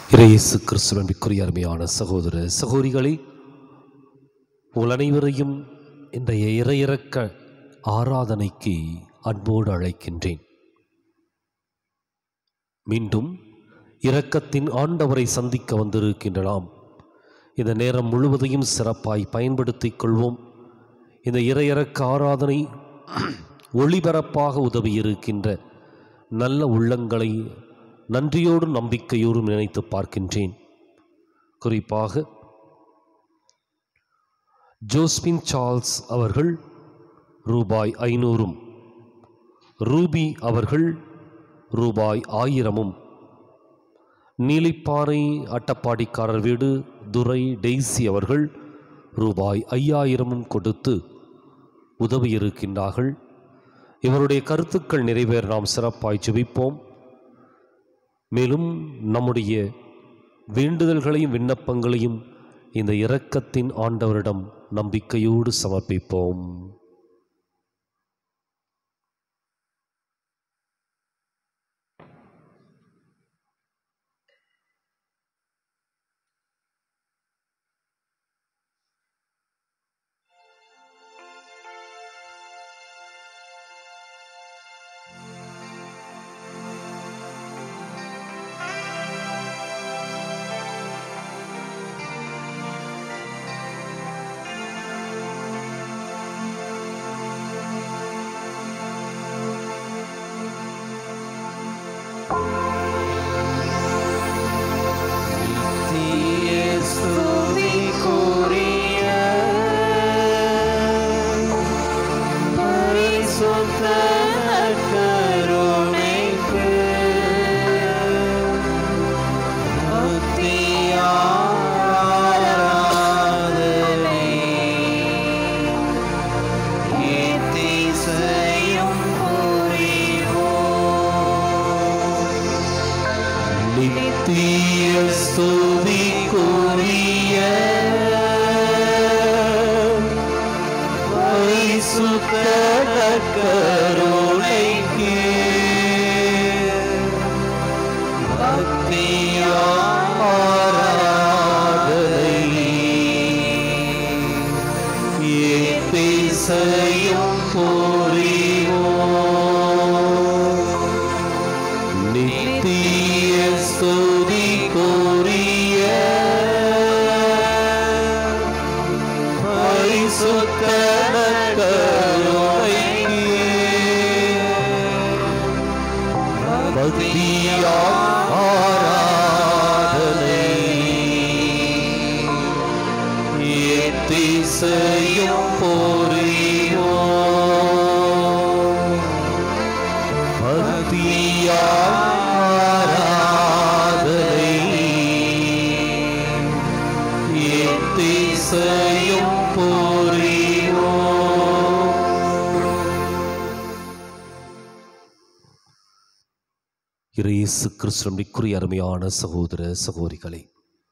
இயேசு கிறிஸ்துவின் அருமையான சகோதர சகோதரிகளே, உங்கள் அனைவரையும் இன்றைய இறையிறக்க ஆராதனைக்கு அன்போடு அழைக்கின்றேன். மீண்டும் இரக்கத்தின் ஆண்டவரை சந்திக்க வந்திருக்கின்ற நாம் இந்த நேரம் முழுவதையும் சிறப்பாய் பயன்படுத்திக் கொள்வோம். இந்த இறையிறக்க ஆராதனை ஒளிபரப்பாக உதவியிருக்கின்ற நல்ல உள்ளங்களை நன்றியோடும் நம்பிக்கையோடும் நினைத்து பார்க்கின்றேன். குறிப்பாக ஜோஸ்பின் சார்ல்ஸ் அவர்கள் ரூபாய் 500, ரூபி அவர்கள் ரூபாய் 1000, நீலிப்பாறை அட்டப்பாடிக்காரர் வீடு துரை டெய்சி அவர்கள் ரூபாய் 5000 கொடுத்து உதவியிருக்கின்றார்கள். இவருடைய கருத்துக்கள் நிறைவேற நாம் சிறப்பாய் ஜெபிப்போம். மேலும் நம்முடைய வேண்டுதல்களையும் விண்ணப்பங்களையும் இந்த இரக்கத்தின் ஆண்டவரிடம் நம்பிக்கையோடு சமர்ப்பிப்போம். இயேசு கிறிஸ்துவின் அருமையான சகோதர சகோதரிகளே,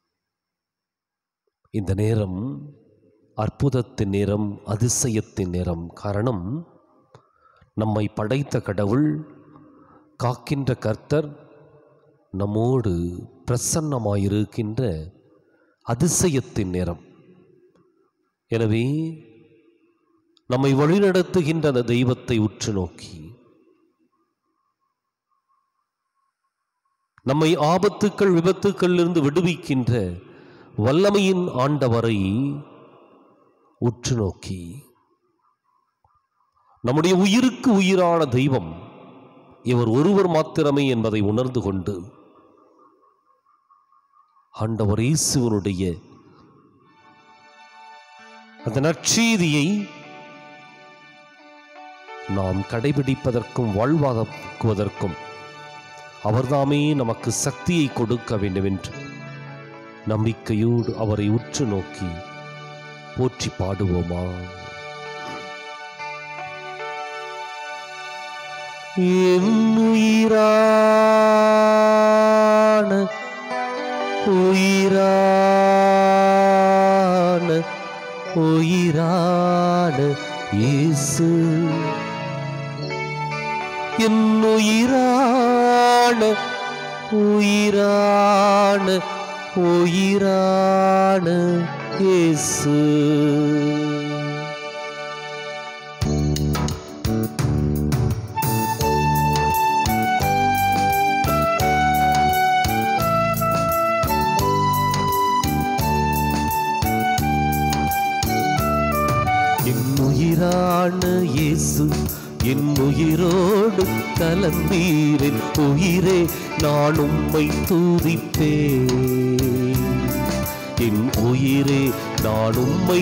இந்த நேரம் அற்புதத்தின் நேரம், அதிசயத்தின் நேரம். காரணம், நம்மை படைத்த கடவுள், காக்கின்ற கர்த்தர் நம்மோடு பிரசன்னமாயிருக்கின்ற அதிசயத்தின் நேரம். எனவே நம்மை வழிநடத்துகின்ற அந்த தெய்வத்தை உற்று நோக்கி, நம்மை ஆபத்துக்கள் விபத்துக்களிலிருந்து விடுவிக்கின்ற வல்லமையின் ஆண்டவரை உற்று நோக்கி, நம்முடைய உயிருக்கு உயிரான தெய்வம் இவர் ஒருவர் மாத்திரமே என்பதை உணர்ந்து கொண்டு, ஆண்டவர் இயேசுவினுடைய அந்த நற்செய்தியை நாம் கடைபிடிப்பதற்கும் வாழ்வாக்குவதற்கும் அவர்தாமே நமக்கு சக்தியை கொடுக்க வேண்டும் என்று நம்பிக்கையோடு அவரை உற்று நோக்கி போற்றி பாடுவோமா. என் உயிரான உயிரான உயிரான இயேசு, என் உயிரான உயிரான உயிரான இயேசு. என் உயிரான இயேசு, என் உயிரோடு கலந்தீரின் உயிரே, நான் உம்மை துதிப்பேன். என் உயிரே, நான் உம்மை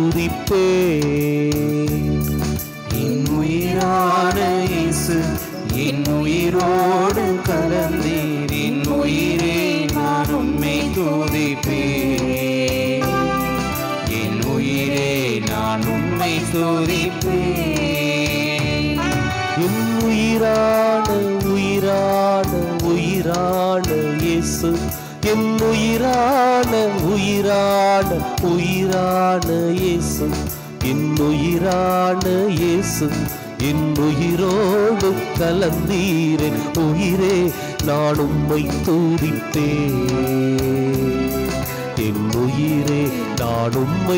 துதிப்பேன். என் உயிரான இயேசு, என் உயிரோடு கலந்தீர் என் உயிரே, நான் உம்மை துதிப்பேன். என் உயிரே, நான் உம்மை துதிப்பேன். என் உயிரான உயிரான உயிரான இயேசு, என் உயிரான உயிரான உயிரான இயேசு, என் உயிரான இயேசு, என் உயிரோடு கலந்தீரின் உயிரே, நான் உம்மை துதிப்பேன். என் உயிரே, நான் உம்மை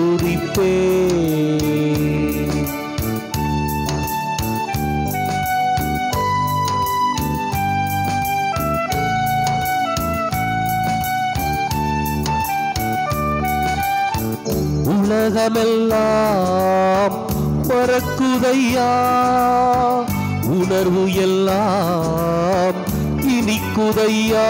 துதிப்பேன். உலகமெல்லாம் மறக்குதையா, உணர்வு எல்லாம் இனிக்குதையா.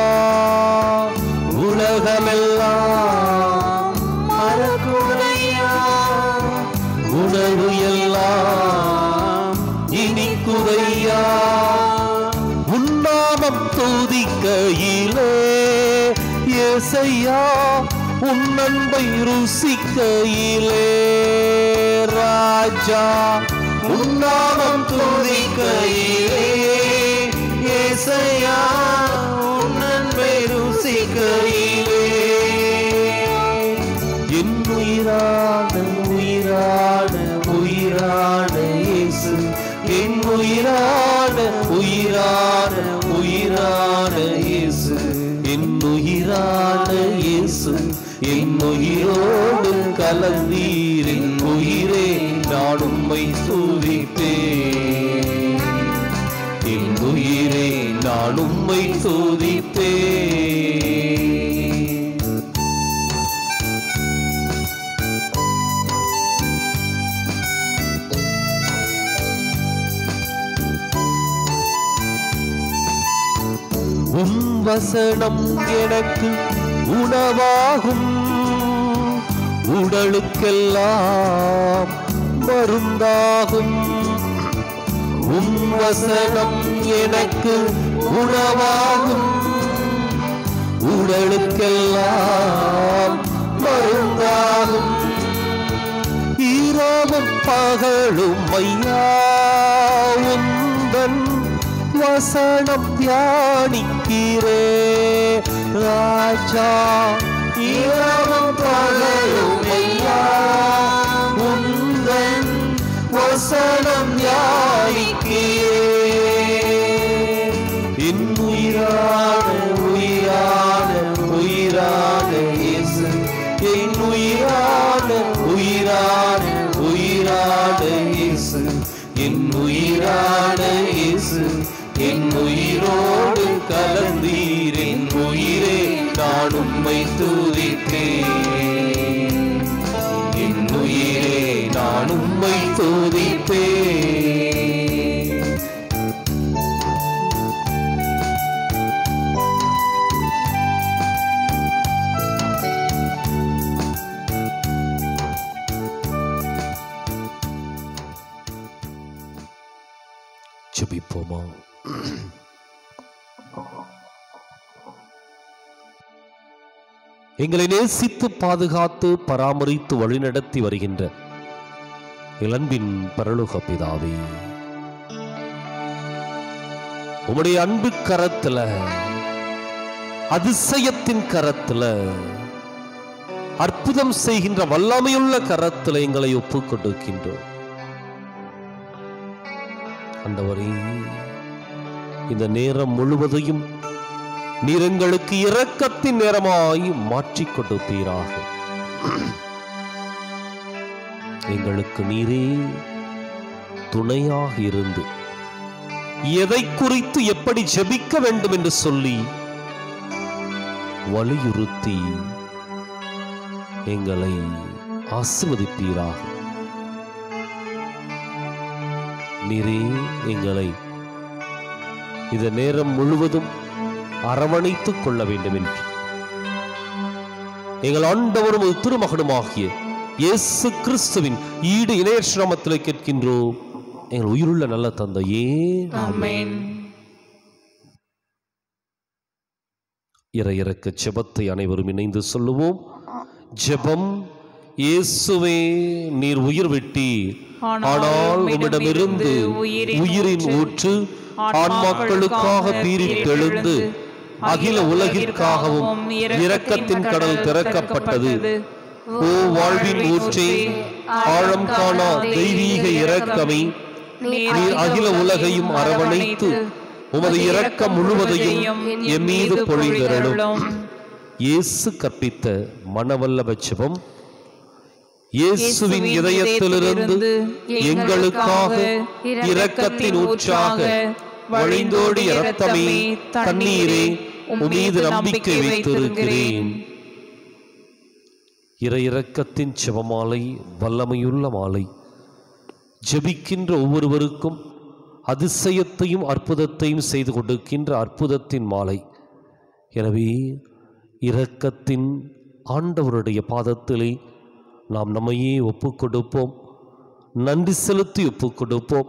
உலகமெல்லாம் மறக்குதையா, உணர்வு எல்லாம் இனிக்குதையா. உன்னாமம் துதிக்கையிலே இயேசையா, உன் அன்பை ருசிக்கையிலே ராஜா. உன்னாமம் துதிக்கையிலே இயேசையா, உன் அன்பை ருசிக்கையிலே. என் உயிரான உயிரான உயிரான இயேசு, என் உயிரான உயிரான உயிரான இயேசு, என் உயிரான இயேசு, என் உயிரோடு கலந்தீரின் உயிரே, நான் உம்மை துதிப்பேன். என் உயிரே, நான் உம்மை துதிப்பேன். உம் வசனம் எனக்கு உணவாகும், உடலுக்கெல்லாம் மருந்தாகும். உம் வசனம் எனக்கு உணவாகும், உடலுக்கெல்லாம் மருந்தாகும். இரவும் பகலும் ஐயா உந்தன் வசனம் தியானிக்கிறே ராஜா. இரவும் பகலும் ஐயா உந்தன் வசனம் தியானிக்கிறேன். என் உயிரான உயிரான உயிரான இயேசு, என் உயிரான உயிரான உயிரான இயேசு, என் உயிரான இயேசு, என் உயிரோடு கலந்தீரின் உயிரே, நான் உம்மை துதிப்பேன். என் உயிரே, நான் உம்மை துதிப்பேன். ஜெபிப்போமா. எங்களை நேசித்து பாதுகாத்து பராமரித்து வழிநடத்தி வருகின்ற இளம்பின் பரலோக பிதாவே, உம்முடைய அன்பு கரத்துல, அதிசயத்தின் கரத்துல, அற்புதம் செய்கின்ற வல்லமையுள்ள கரத்துல எங்களை ஒப்புக் கொடுக்கின்றோம். ஆண்டவரே, இந்த நேரம் முழுவதையும் நீர் எங்களுக்கு இரக்கத்தின் நேரமாய் மாற்றிக் கொடுப்பீராக. எங்களுக்கு நீரே துணையாக இருந்து எதை குறித்து எப்படி ஜெபிக்க வேண்டும் என்று சொல்லி வலியுறுத்தி எங்களை ஆசீர்வதிப்பீராக. நீரே எங்களை இந்த நேரம் முழுவதும் அரவணைத்துக் கொள்ள வேண்டும் என்று எங்கள் ஆண்டவரும் திருமகனுமாகிய இயேசு கிறிஸ்துவின் ஈடு இணையற்ற நாமத்திலே கேட்கின்றோம் எங்கள் உயிருள்ள நல்ல தந்தையே, ஆமென். இறையிறக்க ஜெபத்தை அனைவரும் இணைந்து சொல்லுவோம். ஜெபம். இயேசுவே, நீர் உயிர் விட்டீர், ஆனால் உம்மிடமிருந்து உயிரின் ஊற்று ஆன்மாக்களுக்காக பீரிட்டெழுந்து அகில உலகிற்காகவும் இரக்கத்தின் கடல் திறக்கப்பட்டது. ஓ வாழ்வின் ஊற்றே, ஆழம் காணா தெய்வீக இரக்கமே, நீர் அகில உலகையும் அரவணைத்து உமது இரக்கம் முழுவதையும் எம் மீது பொழிந்தருளும். இயேசு கற்பித்த மனவல்லப ஜெபம். இயேசுவின் இதயத்திலிருந்து எங்களுக்காக இரக்கத்தின் ஊற்றாக வழிந்தோடி இரத்தமே, தண்ணீரே, உம்மீது நம்பிக்கை வைத்திருக்கிறேன். இறையிறக்கத்தின் ஜெபமாலை வல்லமையுள்ள மாலை. ஜெபிக்கின்ற ஒவ்வொருவருக்கும் அதிசயத்தையும் அற்புதத்தையும் செய்து கொடுக்கின்ற அற்புதத்தின் மாலை. எனவே இரக்கத்தின் ஆண்டவருடைய பாதத்திலே நாம் நம்மையே ஒப்புக் கொடுப்போம், நன்றி செலுத்தி ஒப்புக் கொடுப்போம்.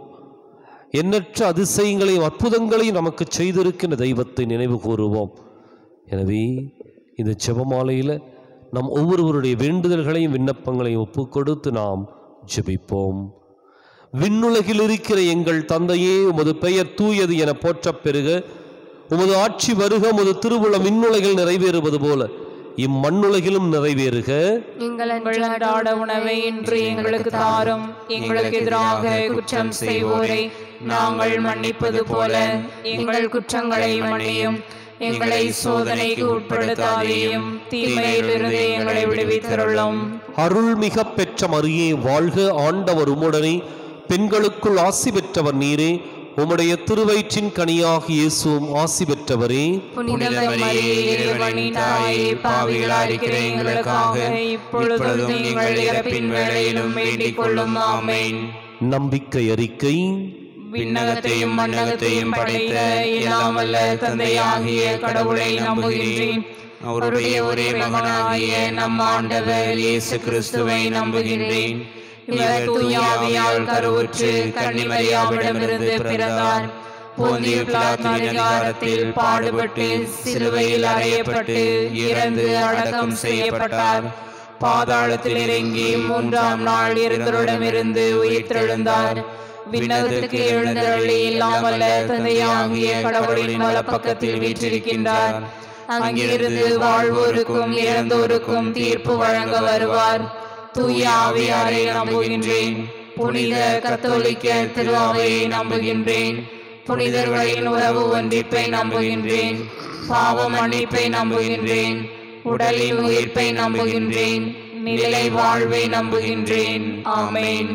எண்ணற்ற அதிசயங்களையும் அற்புதங்களையும் நமக்கு செய்திருக்கின்ற தெய்வத்தை நினைவு கூறுவோம். எனவே இந்த ஜெபமாலையில் நம் ஒவ்வொருவருடைய வேண்டுதல்களையும் விண்ணப்பங்களையும் ஒப்புக் கொடுத்து நாம் ஜெபிப்போம். விண்ணுலகில் இருக்கிற எங்கள் தந்தையே, உமது பெயர் தூயது என போற்றப் பெறுக. உமது ஆட்சி வருக. உமது திருவுளம் விண்ணுலகில் நிறைவேறுவது போல இம்மண்ணுலகிலும் நிறைவேறுக. எங்கள் அன்றாட உணவை இன்று எங்களுக்கு தாரும். எங்களுக்கு எதிராக குற்றம் செய்வோரை நாங்கள் மன்னிப்பது போல எங்கள் குற்றங்களை மன்னியும். எங்களை சோதனைக்கு உட்படுத்தாதேயும், தீமையிலிருந்து எங்களை விடுவித்தருளும். அருள்மிக பெற்ற மரியே வாழ்க, ஆண்டவர் உம்முடனே, பெண்களுக்குள் ஆசி பெற்றவர் நீரே. உம்முடைய திருவயிற்றின் கனியாக இயேசுவும் ஆசி பெற்றவரே. புனித மரியே, இறைவனின் தாயே, பாவிகளாயிருக்கிற எங்களுக்காக இப்பொழுதும் எங்கள் இறப்பின் வேளையிலும் வேண்டிக் கொள்ளும். ஆமென். நம்பிக்கை அறிக்கை. விண்ணகத்தையும் மண்ணகத்தையும் படைத்த எல்லாம் வல்ல தந்தையாகிய கடவுளை நம்புகின்றேன். அவருடைய ஒரே மகனாகிய நம் ஆண்டவர் இயேசு கிறிஸ்துவை நம்புகின்றேன். இவர் தூய ஆவியால் கருவுற்று கன்னிமரியாவிடமிருந்து பிறந்தார். போந்திய பிலாத்தின் அதிகாரத்தில் பாடுபட்டு சிலுவையில் அறையப்பட்டு இறந்து அடக்கம் செய்யப்பட்டார். பாதாளத்தில் இறங்கி மூன்றாம் நாள் இறந்தவரிடமிருந்து உயிர்த்தெழுந்தார். விண்ணகத்துக்கு எழுந்தருளி எல்லாம் வல்ல தந்தையாகிய கடவுளின் வலப்பக்கத்தில் வீற்றிருக்கின்றார். அங்கிருந்து வாழ்வோருக்கும் இறந்தோருக்கும் தீர்ப்பு வழங்க வருவார். தூய ஆவியாரை நம்புகின்றேன். புனித கத்தோலிக்க திரு அவையை நம்புகின்றேன். புனிதர்களின் உறவு ஒன்றிப்பை நம்புகின்றேன். பாவ மன்னிப்பை நம்புகின்றேன். உடலின் உயிர்ப்பை நம்புகின்றேன். நிலை வாழ்வை நம்புகின்றேன். ஆமென்.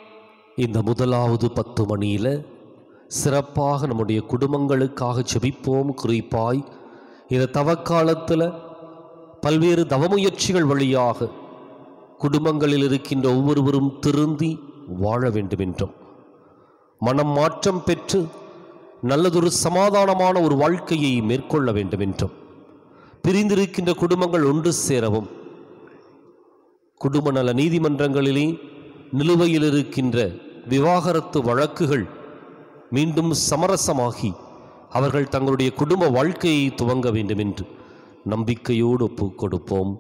இந்த முதலாவது 10 மணியில சிறப்பாக நம்முடைய குடும்பங்களுக்காக ஜெபிப்போம். குறிப்பாய் இந்த தவக்காலத்தில் பல்வேறு தவமுயற்சிகள் வழியாக குடும்பங்களில் இருக்கின்ற ஒவ்வொருவரும் திருந்தி வாழ வேண்டும் என்றும், மனம் மாற்றம் பெற்று நல்லதொரு சமாதானமான ஒரு வாழ்க்கையை மேற்கொள்ள வேண்டும் என்றும், பிரிந்திருக்கின்ற குடும்பங்கள் ஒன்று சேரவும், குடும்ப நல நீதிமன்றங்களிலே நிலுவையில் இருக்கின்ற விவாகரத்து வழக்குகள் மீண்டும் சமரசமாகி அவர்கள் தங்களுடைய குடும்ப வாழ்க்கையை துவங்க வேண்டும் என்று நம்பிக்கையோடு ஒப்புக் கொடுப்போம்.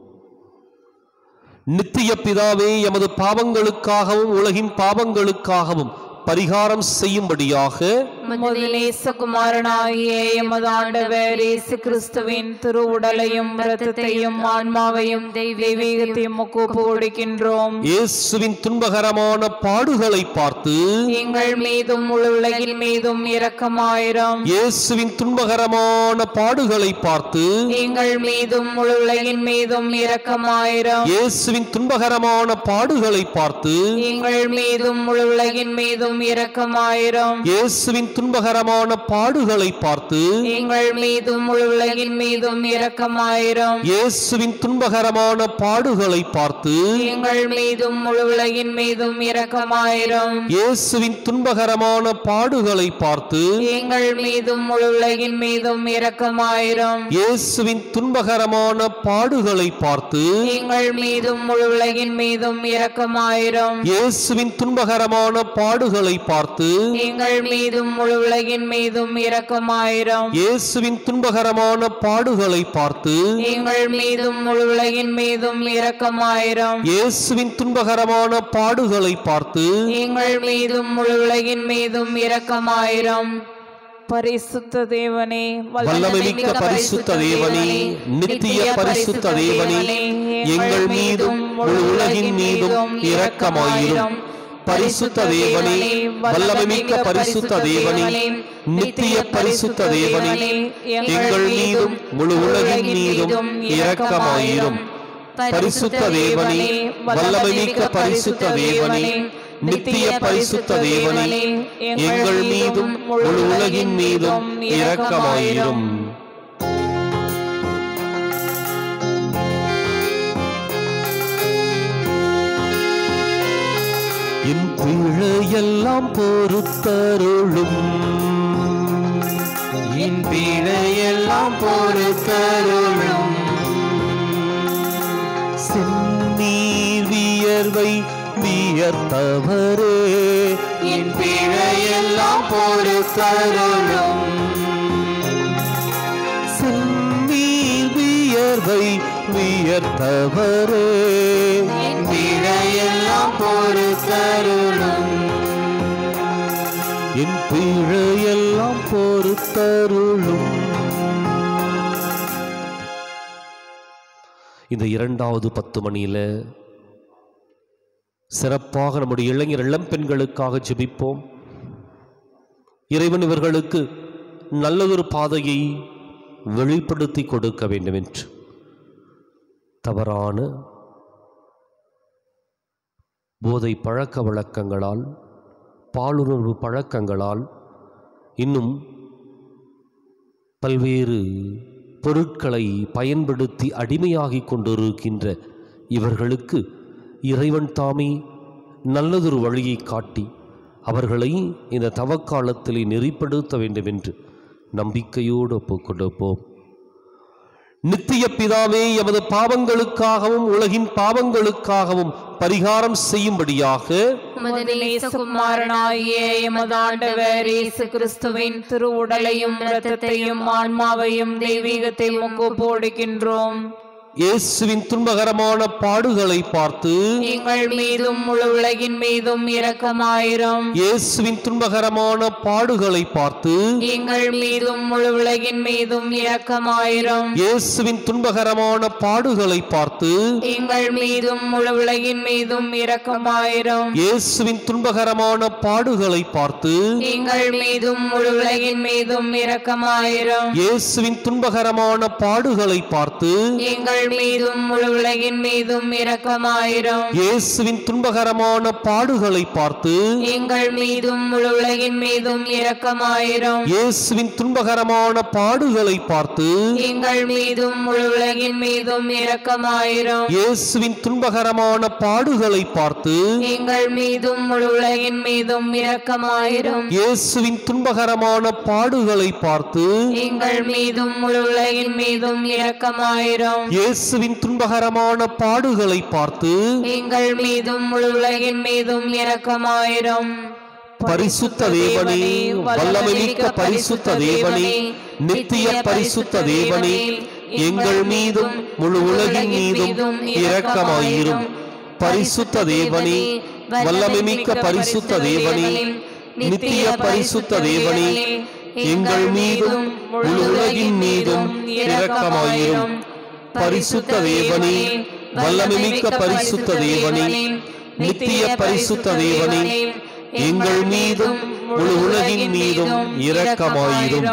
நித்திய பிதாவே, எமது பாவங்களுக்காகவும் உலகின் பாவங்களுக்காகவும் பரிகாரம் செய்யும்படியாக உமது நேசகுமாரனாகிய எமது ஆண்டவர் இயேசு கிறிஸ்துவின் திரு உடலையும் இரத்தத்தையும் ஆன்மாவையும் தெய்வீகத்தையும் ஒப்பு கொடுக்கின்றோம். இயேசுவின் துன்பகரமான பாடுகளை பார்த்து எங்கள் மீதும் முழு உலகின் மீதும் இரக்கமாயிரும். இயேசுவின் துன்பகரமான பாடுகளை பார்த்து எங்கள் மீதும் முழு உலகின் மீதும் இரக்கமாயிரும். இயேசுவின் துன்பகரமான பாடுகளை பார்த்து எங்கள் மீதும் முழு உலகின் மீதும் இரக்கமாயிரும். இயேசுவின் துன்பகரமான பாடுகளை பார்த்து எங்கள் மீதும் முழு உலகின் மீதும் இரக்கமாயிரும். இயேசுவின் துன்பகரமான பாடுகளை பார்த்து எங்கள் மீதும் முழு உலகின் மீதும் இரக்கமாயிரும். இயேசுவின் துன்பகரமான பாடுகளை பார்த்து எங்கள் மீதும் முழு உலகின் மீதும் இரக்கமாயிரும். இயேசுவின் துன்பகரமான பாடுகளை பார்த்து எங்கள் மீதும் முழு உலகின் மீதும் இரக்கமாயிரும். இயேசுவின் துன்பகரமான பாடுகளை பார்த்து எங்கள் மீதும் முழு உலகின் மீதும் இரக்கமாயிரும். இயேசுவின் துன்பகரமான பாடுகளை பார்த்து எங்கள் மீதும் முழு உலகின் மீதும் இரக்கமாயிரும். இயேசுவின் துன்பகரமான பாடுகளை பார்த்து எங்கள் மீதும் முழு உலகின் மீதும் இரக்கமாயிரும். பரிசுத்த தேவனே, வல்லமைமிக்க பரிசுத்த தேவனே, நித்திய பரிசுத்த தேவனே, எங்கள் மீதும் முழு உலகின் மீதும் இரக்கமாயிரும். பரிசுத்த தேவனே, வல்லமைமிக்க பரிசுத்த தேவனே, நித்திய பரிசுத்த தேவனே, எங்கள் மீதும் முழு உலகின் மீதும் இரக்கமாயிரும். பரிசுத்த தேவனே, வல்லமைமிக்க பரிசுத்த தேவனே, நித்திய பரிசுத்த தேவனே, எங்கள் மீதும் முழு உலகின் மீதும் இரக்கமாயிரும். என் பிழையெல்லாம் பொறுத்தருளும், என் பிழையெல்லாம் பொறுத்தருளும். செந்நீர் வியர்வை வியர்த்தவரே, என் பிழையெல்லாம் பொறுத்தருளும். செந்நீர் வியர்வை வியர்த்தவரே, என் பிழையெல்லாம் பொறுத்தருளும். என் பிழையெல்லாம் பொறுத்தருளும். இந்த இரண்டாவது 10 மணியில சிறப்பாக நம்முடைய இளைஞர் இளம் பெண்களுக்காக ஜெபிப்போம். இறைவன் இவர்களுக்கு நல்லதொரு பாதையை வெளிப்படுத்தி கொடுக்க வேண்டும் என்று. தவறான போதை பழக்க வழக்கங்களால், பாலுணர்வு பழக்கங்களால், இன்னும் பல்வேறு பொருட்களை பயன்படுத்தி அடிமையாகி கொண்டிருக்கின்ற இவர்களுக்கு இறைவன் தாமே நல்லதொரு வழியை காட்டி அவர்களை இந்த தவக்காலத்திலே நெறிப்படுத்த வேண்டும் என்று நம்பிக்கையோடு ஒப்புக்கொடுப்போம். நித்திய பிதாவே, எமது பாவங்களுக்காகவும் உலகின் பாவங்களுக்காகவும் பரிகாரம் செய்யும்படியாக உமது நேசகுமாரனாகிய எமது ஆண்டவர் இயேசு கிறிஸ்துவின் திரு உடலையும் இரத்தத்தையும் ஆன்மாவையும் தெய்வீகத்தையும் ஒப்பு கொடுக்கின்றோம். இயேசுவின் துன்பகரமான பாடுகளை பார்த்து எங்கள் மீதும் முழு உலகின் மீதும் இரக்கமாயிரும். இயேசுவின் துன்பகரமான பாடுகளை பார்த்து எங்கள் மீதும் முழு உலகின் மீதும் இரக்கமாயிரும். இயேசுவின் துன்பகரமான பாடுகளை பார்த்து எங்கள் மீதும் முழு உலகின் மீதும் இரக்கமாயிரும். இயேசுவின் துன்பகரமான பாடுகளை பார்த்து எங்கள் மீதும் முழு உலகின் மீதும் இரக்கமாயிரும். இயேசுவின் துன்பகரமான பாடுகளை பார்த்து எங்கள் மீதும் முழு உலகின் மீதும் இரக்கமாயிரும். இயேசுவின் துன்பகரமான பாடுகளை பார்த்து எங்கள் மீதும் முழு உலகின் மீதும் இரக்கமாயிரும். இயேசுவின் துன்பகரமான பாடுகளை பார்த்து எங்கள் மீதும் முழு உலகின் மீதும் இரக்கமாயிரும். இயேசுவின் துன்பகரமான பாடுகளை பார்த்து எங்கள் மீதும் முழு உலகின் மீதும் இரக்கமாயிரும். இயேசுவின் துன்பகரமான பாடுகளை பார்த்து எங்கள் மீதும் முழு உலகின் மீதும் இரக்கமாயிரும். இயேசுவின் துன்பகரமான பாடுகளை பார்த்து எங்கள் மீதும் முழு உலகின் மீதும் இரக்கமாயிரும். பரிசுத்த தேவனே, வல்லமைமிக்க பரிசுத்த தேவனே, நித்திய பரிசுத்த தேவனே, எங்கள் மீதும் முழு உலகின் மீதும் இரக்கமாயிரும். பரிசுத்த தேவனே, வல்லமைமிக்க பரிசுத்த தேவனே, நித்திய பரிசுத்த தேவனே, எங்கள் மீதும் முழு உலகின் மீதும் இரக்கமாயிரும். பரிசுத்த தேவனே, வல்லமைமிக்க பரிசுத்த தேவனே, நித்திய பரிசுத்த தேவனே, எங்கள் மீதும் முழு உலகின் மீதும் இரக்கமாயிரும்.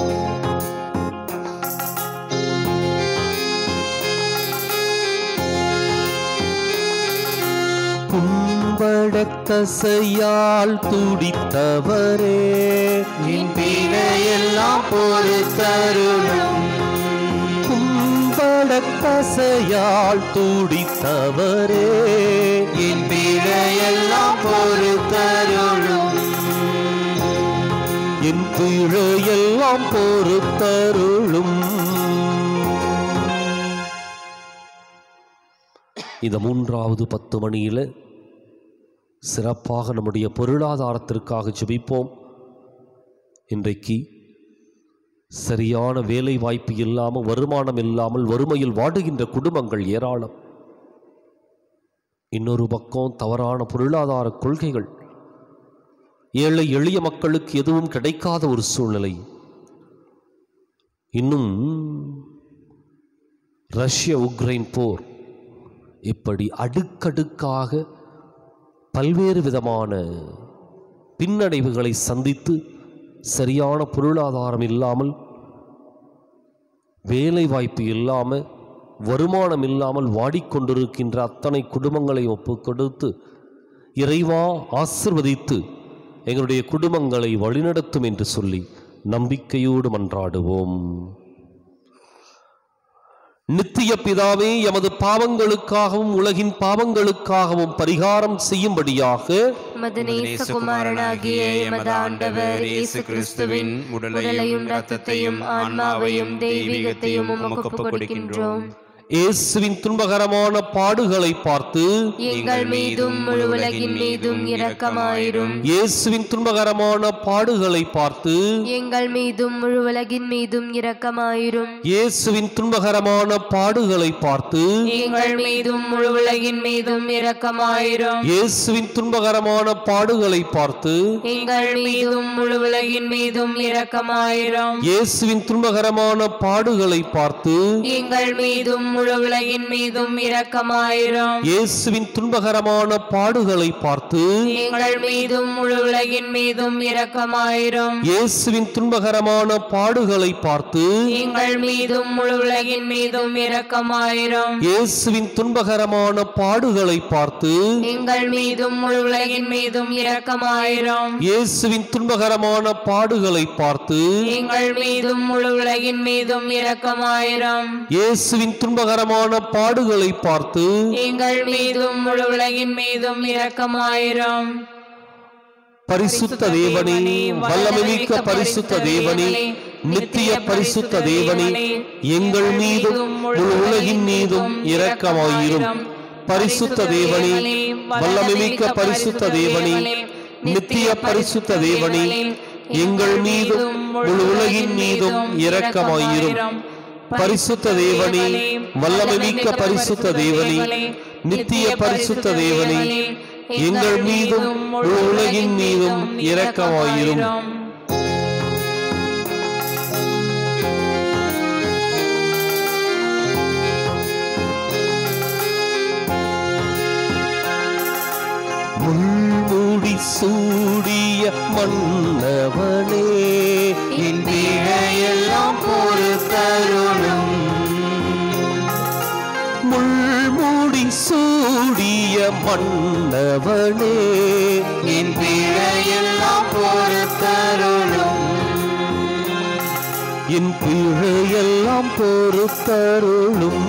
கும்படத்தசையால் துடித்தவரே, என் பிழையெல்லாம் பொறுத்தருளும். கும்படத்தசையால் துடித்தவரே, என் பிழையெல்லாம் பொறுத்தருளும். என் பிழையெல்லாம் பொறுத்தருளும். இந்த மூன்றாவது 10 மணியில் சிறப்பாக நம்முடைய பொருளாதாரத்திற்காக ஜெபிப்போம். இன்றைக்கு சரியான வேலை வாய்ப்பு இல்லாமல், வருமானம் இல்லாமல் வறுமையில் வாடுகின்ற குடும்பங்கள் ஏராளம். இன்னொரு பக்கம் தவறான பொருளாதார கொள்கைகள், ஏழை எளிய மக்களுக்கு எதுவும் கிடைக்காத ஒரு சூழ்நிலை. இன்னும் ரஷ்ய உக்ரைன் போர், இப்படி அடுக்கடுக்காக பல்வேறு விதமான பின்னடைவுகளை சந்தித்து சரியான பொருளாதாரம் இல்லாமல், வேலை வாய்ப்பு இல்லாமல், வருமானம் இல்லாமல் வாடிக்கொண்டிருக்கின்ற அத்தனை குடும்பங்களை ஒப்பு கொடுத்து இறைவா ஆசிர்வதித்து எங்களுடைய குடும்பங்களை வழிநடத்தும் என்று சொல்லி நம்பிக்கையோடு மன்றாடுவோம். நித்திய பிதாவே, எமது பாவங்களுக்காகவும் உலகின் பாவங்களுக்காகவும் பரிகாரம் செய்யும்படியாக நேசகுமாரனாகிய எமது ஆண்டவர் இயேசு கிறிஸ்துவின் உடலையும் இரத்தத்தையும் ஆன்மாவையும் தெய்வீகத்தையும் உமக்கு ஒப்புக் கொடுக்கின்றோம். இயேசுவின் துன்பகரமான பாடுகளை பார்த்து எங்கள் மீதும் முழு உலகின் மீதும் இரக்கமாயிரும். இயேசுவின் துன்பகரமான பாடுகளை பார்த்து எங்கள் மீதும் முழு உலகின் மீதும் இரக்கமாயிரும். இயேசுவின் துன்பகரமான பாடுகளை பார்த்து எங்கள் மீதும் முழு உலகின் மீதும் இரக்கமாயிரும். இயேசுவின் துன்பகரமான பாடுகளை பார்த்து எங்கள் மீதும் முழு உலகின் மீதும் இரக்கமாயிரும். இயேசுவின் துன்பகரமான பாடுகளை பார்த்து எங்கள் மீதும் முழு உலகின் மீதும் இரக்கமாயிரும். இயேசுவின் துன்பகரமான பாடுகளை பார்த்து எங்கள் மீதும் முழு உலகின் மீதும் இரக்கமாயிரும். இயேசுவின் துன்பகரமான பாடுகளை பார்த்து எங்கள் மீதும் முழு உலகின் மீதும் இரக்கமாயிரும். இயேசுவின் துன்பகரமான பாடுகளை பார்த்து எங்கள் மீதும் முழு உலகின் மீதும் இரக்கமாயிரும். இயேசுவின் துன்பகரமான பாடுகளை பார்த்து எங்கள் மீதும் முழு உலகின் மீதும் இரக்கமாயிரும். இயேசுவின் துன்பகரமான பாடுகளை பார்த்து எங்கள் மீதும் முழு உலகின் மீதும் இரக்கமாயிரும். பரிசுத்த தேவனே, வல்லமைமிக்க பரிசுத்த தேவனே, நித்திய பரிசுத்த தேவனே, எங்கள் மீதும் முழு உலகின் மீதும் இரக்கமாயிரும். பரிசுத்த தேவனே, வல்லமைமிக்க பரிசுத்த தேவனே, நித்திய பரிசுத்த தேவனே, எங்கள் மீதும் முழு உலகின் மீதும் இரக்கமாயிரும். பரிசுத்த தேவனே, வல்லமைமிக்க பரிசுத்த தேவனே, நித்திய பரிசுத்த தேவனே, எங்கள் மீதும் முழு உலகின் மீதும் இரக்கமாயிரும். முள்முடி சூடிய மன்னவனே, என் பிழையெல்லாம் பொறுத்தருளும். முள்முடி சூடிய மன்னவனே, என் பிழையெல்லாம் பொறுத்தருளும். என் பிழையெல்லாம் பொறுத்தருளும்.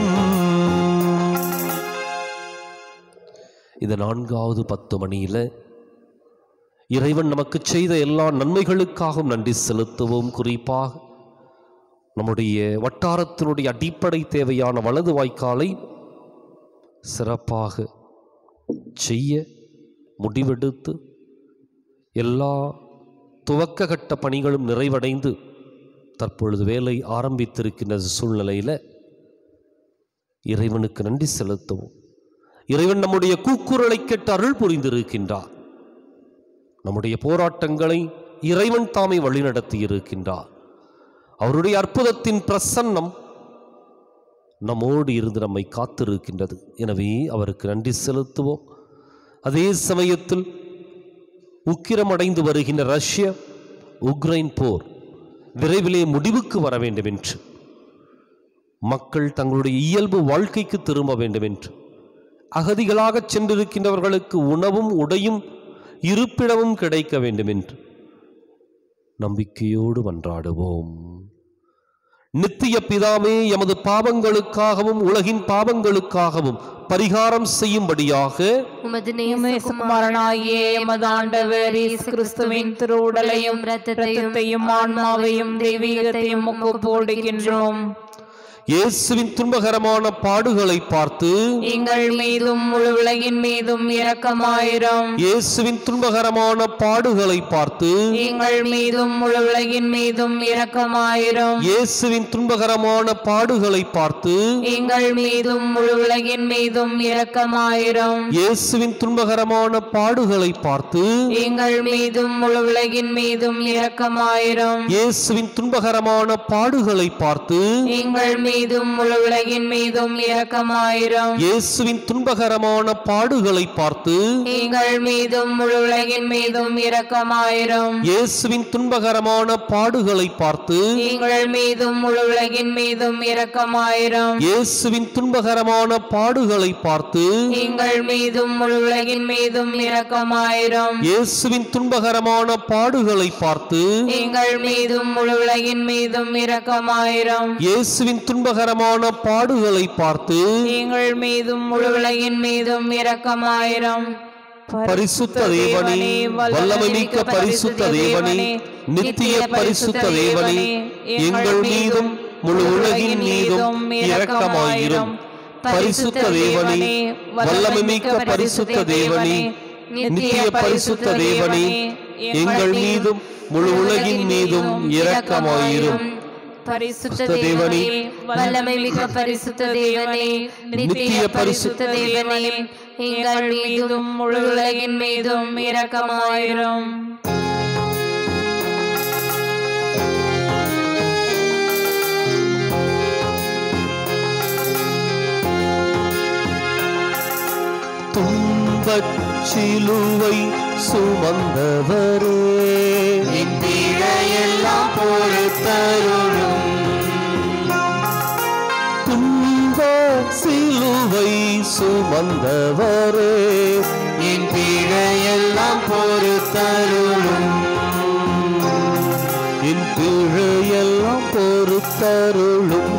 இந்த 4வது 10 மணியில் இறைவன் நமக்கு செய்த எல்லா நன்மைகளுக்காகவும் நன்றி செலுத்துவோம். குறிப்பாக நம்முடைய வட்டாரத்தினுடைய அடிப்படை தேவையான வலது வாய்க்காலை சிறப்பாக செய்ய முடிவெடுத்து எல்லா துவக்க கட்ட பணிகளும் நிறைவடைந்து தற்பொழுது வேலை ஆரம்பித்திருக்கின்ற சூழ்நிலையில் இறைவனுக்கு நன்றி செலுத்துவோம். இறைவன் நம்முடைய கூக்குரலை கேட்டு அருள் புரிந்திருக்கின்றார். நம்முடைய போராட்டங்களை இறைவன் தாமே வழிநடத்தி இருக்கின்றார். அவருடைய அற்புதத்தின் பிரசன்னம் நம்மோடு இருந்து நம்மை காத்திருக்கின்றது. எனவே அவருக்கு நன்றி செலுத்துவோம். அதே சமயத்தில் உக்கிரமடைந்து வருகின்ற ரஷ்ய உக்ரைன் போர் விரைவிலே முடிவுக்கு வர வேண்டும் என்று, மக்கள் தங்களுடைய இயல்பு வாழ்க்கைக்கு திரும்ப வேண்டும் என்று, அகதிகளாக சென்றிருக்கின்றவர்களுக்கு உணவும் உடையும் இருப்பிடமும் கிடைக்க வேண்டும் என்று நம்பிக்கையோடு மன்றாடுவோம். நித்திய பிதாவே, எமது பாவங்களுக்காகவும் உலகின் பாவங்களுக்காகவும் பரிகாரம் செய்யும்படியாக உமது நேசகுமாரனாகிய எமது ஆண்டவர் இயேசு கிறிஸ்துவின் திருவுடலையும் இரத்தத்தையும் ஆன்மாவையும் தெய்வீகத்தையும் ஒப்புக்கொடுக்கின்றோம். இயேசுவின் துன்பகரமான பாடுகளை பார்த்து எங்கள் மீதும் முழு உலகின் மீதும் இரக்கமாயிரும். இயேசுவின் துன்பகரமான பாடுகளை பார்த்து எங்கள் மீதும் முழு உலகின் மீதும் இரக்கமாயிரும். இயேசுவின் துன்பகரமான பாடுகளை பார்த்து எங்கள் மீதும் முழு உலகின் மீதும் இரக்கமாயிரும். இயேசுவின் துன்பகரமான பாடுகளை பார்த்து எங்கள் மீதும் முழு உலகின் மீதும் இரக்கமாயிரும். இயேசுவின் துன்பகரமான பாடுகளை பார்த்து எங்கள் மீதும் முழு உலகின் மீதும் இரக்கமாயிரும். இயேசுவின் துன்பகரமான பாடுகளை பார்த்து எங்கள் மீதும் முழு உலகின் மீதும் இரக்கமாயிரும். இயேசுவின் துன்பகரமான பாடுகளை பார்த்து எங்கள் மீதும் முழு உலகின் மீதும் இரக்கமாயிரும். இயேசுவின் துன்பகரமான பாடுகளை பார்த்து எங்கள் மீதும் முழு உலகின் மீதும் இரக்கமாயிரும். இயேசுவின் துன்பகரமான பாடுகளை பார்த்து எங்கள் மீதும் முழு உலகின் மீதும் இரக்கமாயிரும். இயேசுவின் துன்பகரமான பாடுகளை பார்த்து எங்கள் மீதும் முழு உலகின் மீதும் இரக்கமாயிரும். பரிசுத்த தேவனே, வல்லமைமிக்க பரிசுத்த தேவனே, நித்திய பரிசுத்த தேவனே, எங்கள் மீதும் முழு உலகின் மீதும் இரக்கமாயிரும். பரிசுத்த தேவனே, வல்லமைமிக்க பரிசுத்த தேவனே, நித்திய பரிசுத்த தேவனே, எங்கள் மீதும் முழு உலகின் மீதும் இரக்கமாயிரும். பரிசுத்த தேவனே, வல்லமைமிக்க பரிசுத்த தேவனே, நித்திய பரிசுத்த தேவனே, எங்கள் மீதும் முழு உலகின் மீதும் இரக்கமாயிரும். துன்பச் சிலுவை சுமந்தவரே, என் பிழையெல்லாம் பொறுத்தருளும். துன்பச் சிலுவை சுமந்தவரே, என் பிழையெல்லாம் பொறுத்தருளும். என் பிழையெல்லாம் பொறுத்தருளும்.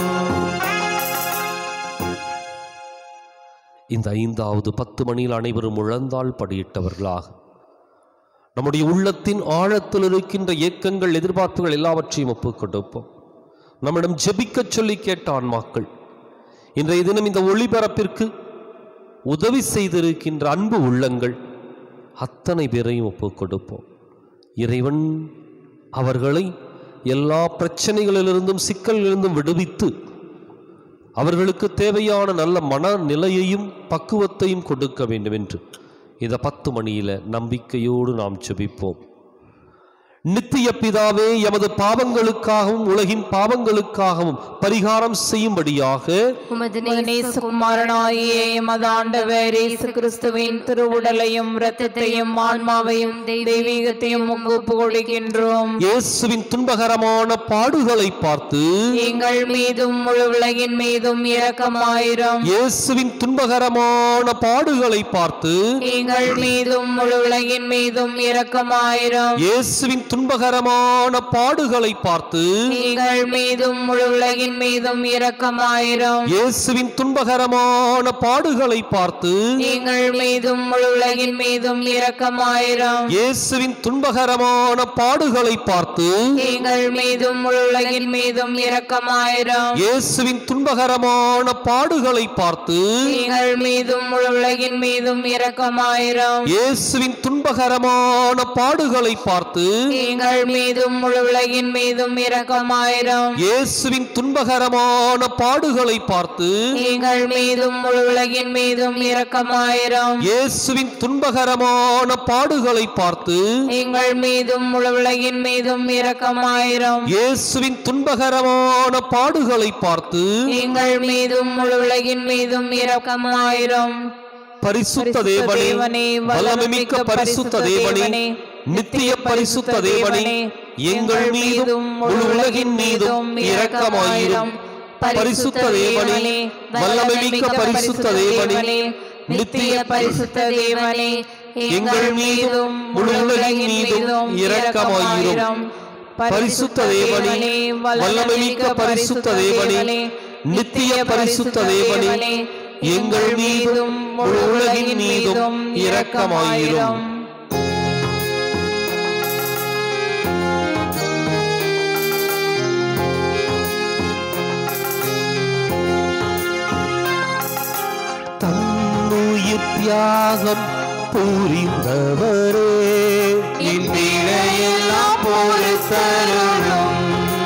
இந்த 5வது 10 மணியில் அனைவரும் முழந்தாள் படியிட்டவர்களாக நம்முடைய உள்ளத்தின் ஆழத்தில் இருக்கின்ற ஏக்கங்கள், எதிர்பார்ப்புகள் எல்லாவற்றையும் ஒப்புக் கொடுப்போம். நம்மிடம் ஜெபிக்க சொல்லி கேட்ட ஆன்மாக்கள், இன்றைய தினம் இந்த ஒளிபரப்பிற்கு உதவி செய்திருக்கின்ற அன்பு உள்ளங்கள் அத்தனை பேரையும் ஒப்புக் கொடுப்போம். இறைவன் அவர்களை எல்லா பிரச்சனைகளிலிருந்தும் சிக்கல்களிலிருந்தும் விடுவித்து அவர்களுக்கு தேவையான நல்ல மனநிலையையும் பக்குவத்தையும் கொடுக்க வேண்டும் என்று இந்த 10 மணியில நம்பிக்கையோடு நாம் ஜெபிப்போம். நித்திய பிதாவே, எமது பாவங்களுக்காகவும் உலகின் பாவங்களுக்காகவும் பரிகாரம் செய்யும்படியாக உமது நேசகுமாரனாகிய எமது ஆண்டவர் இயேசு கிறிஸ்துவின் திருவுடலையும் இரத்தத்தையும் ஆன்மாவையும் தெய்வீகத்தையும் ஒப்புக்கொடுக்கின்றோம். இயேசுவின் துன்பகரமான பாடுகளை பார்த்து எங்கள் மீதும் முழு உலகின் மீதும் இரக்கமாயிரும். இயேசுவின் துன்பகரமான பாடுகளை பார்த்து எங்கள் மீதும் முழு உலகின் மீதும் இரக்கமாயிரும். இயேசுவின் துன்பகரமான பாடுகளை பார்த்து எங்கள் மீதும் முழு உலகின் மீதும் இரக்கமாயிரும். இயேசுவின் துன்பகரமான பாடுகளை பார்த்து எங்கள் மீதும் முழு உலகின் மீதும் இரக்கமாயிரும். இயேசுவின் துன்பகரமான பாடுகளை பார்த்து எங்கள் மீதும் முழு உலகின் மீதும் இரக்கமாயிரும். இயேசுவின் துன்பகரமான பாடுகளை பார்த்து எங்கள் மீதும் முழு உலகின் மீதும் இரக்கமாயிரும். இயேசுவின் துன்பகரமான பாடுகளை பார்த்து எங்கள் மீதும் முழு உலகின் மீதும் இரக்கமாயிரும். இயேசுவின் துன்பகரமான பாடுகளை பார்த்து எங்கள் மீதும் முழு உலகின் மீதும் இரக்கமாயிரும். இயேசுவின் துன்பகரமான பாடுகளை பார்த்து எங்கள் மீதும் முழு உலகின் மீதும் இரக்கமாயிரும். இயேசுவின் துன்பகரமான பாடுகளை பார்த்து எங்கள் மீதும் முழு உலகின் மீதும் இரக்கமாயிரும். பரிசுத்த தேவனே, வல்லமைமிக்க பரிசுத்த தேவனே, நித்திய பரிசுத்த தேவனே, எங்கள் மீதும் முழு உலகின் மீதும் இரக்கமாயிரும். பரிசுத்த தேவனே, வல்லமைமிக்க பரிசுத்த தேவனே, நித்திய பரிசுத்த தேவனே, எங்கள் மீதும் முழு உலகின் மீதும் இரக்கமாயிரும். பரிசுத்த தேவனே, வல்லமைமிக்க பரிசுத்த தேவனே, நித்திய பரிசுத்த தேவனே, எங்கள் மீதும் முழு உலகின் மீதும் இரக்கமாயிரும். தன்னுயிர் தியாகம் புரிந்தவரே, என் பிழையெல்லாம் பொறுத்தருளும்.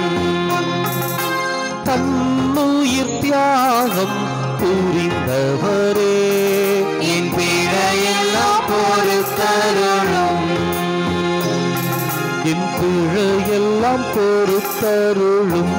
தன்னுயிர் தியாகம் புரிந்தவரே, என் பிழையெல்லாம் பொறுத்தருளும். என் பிழையெல்லாம் பொறுத்தருளும்.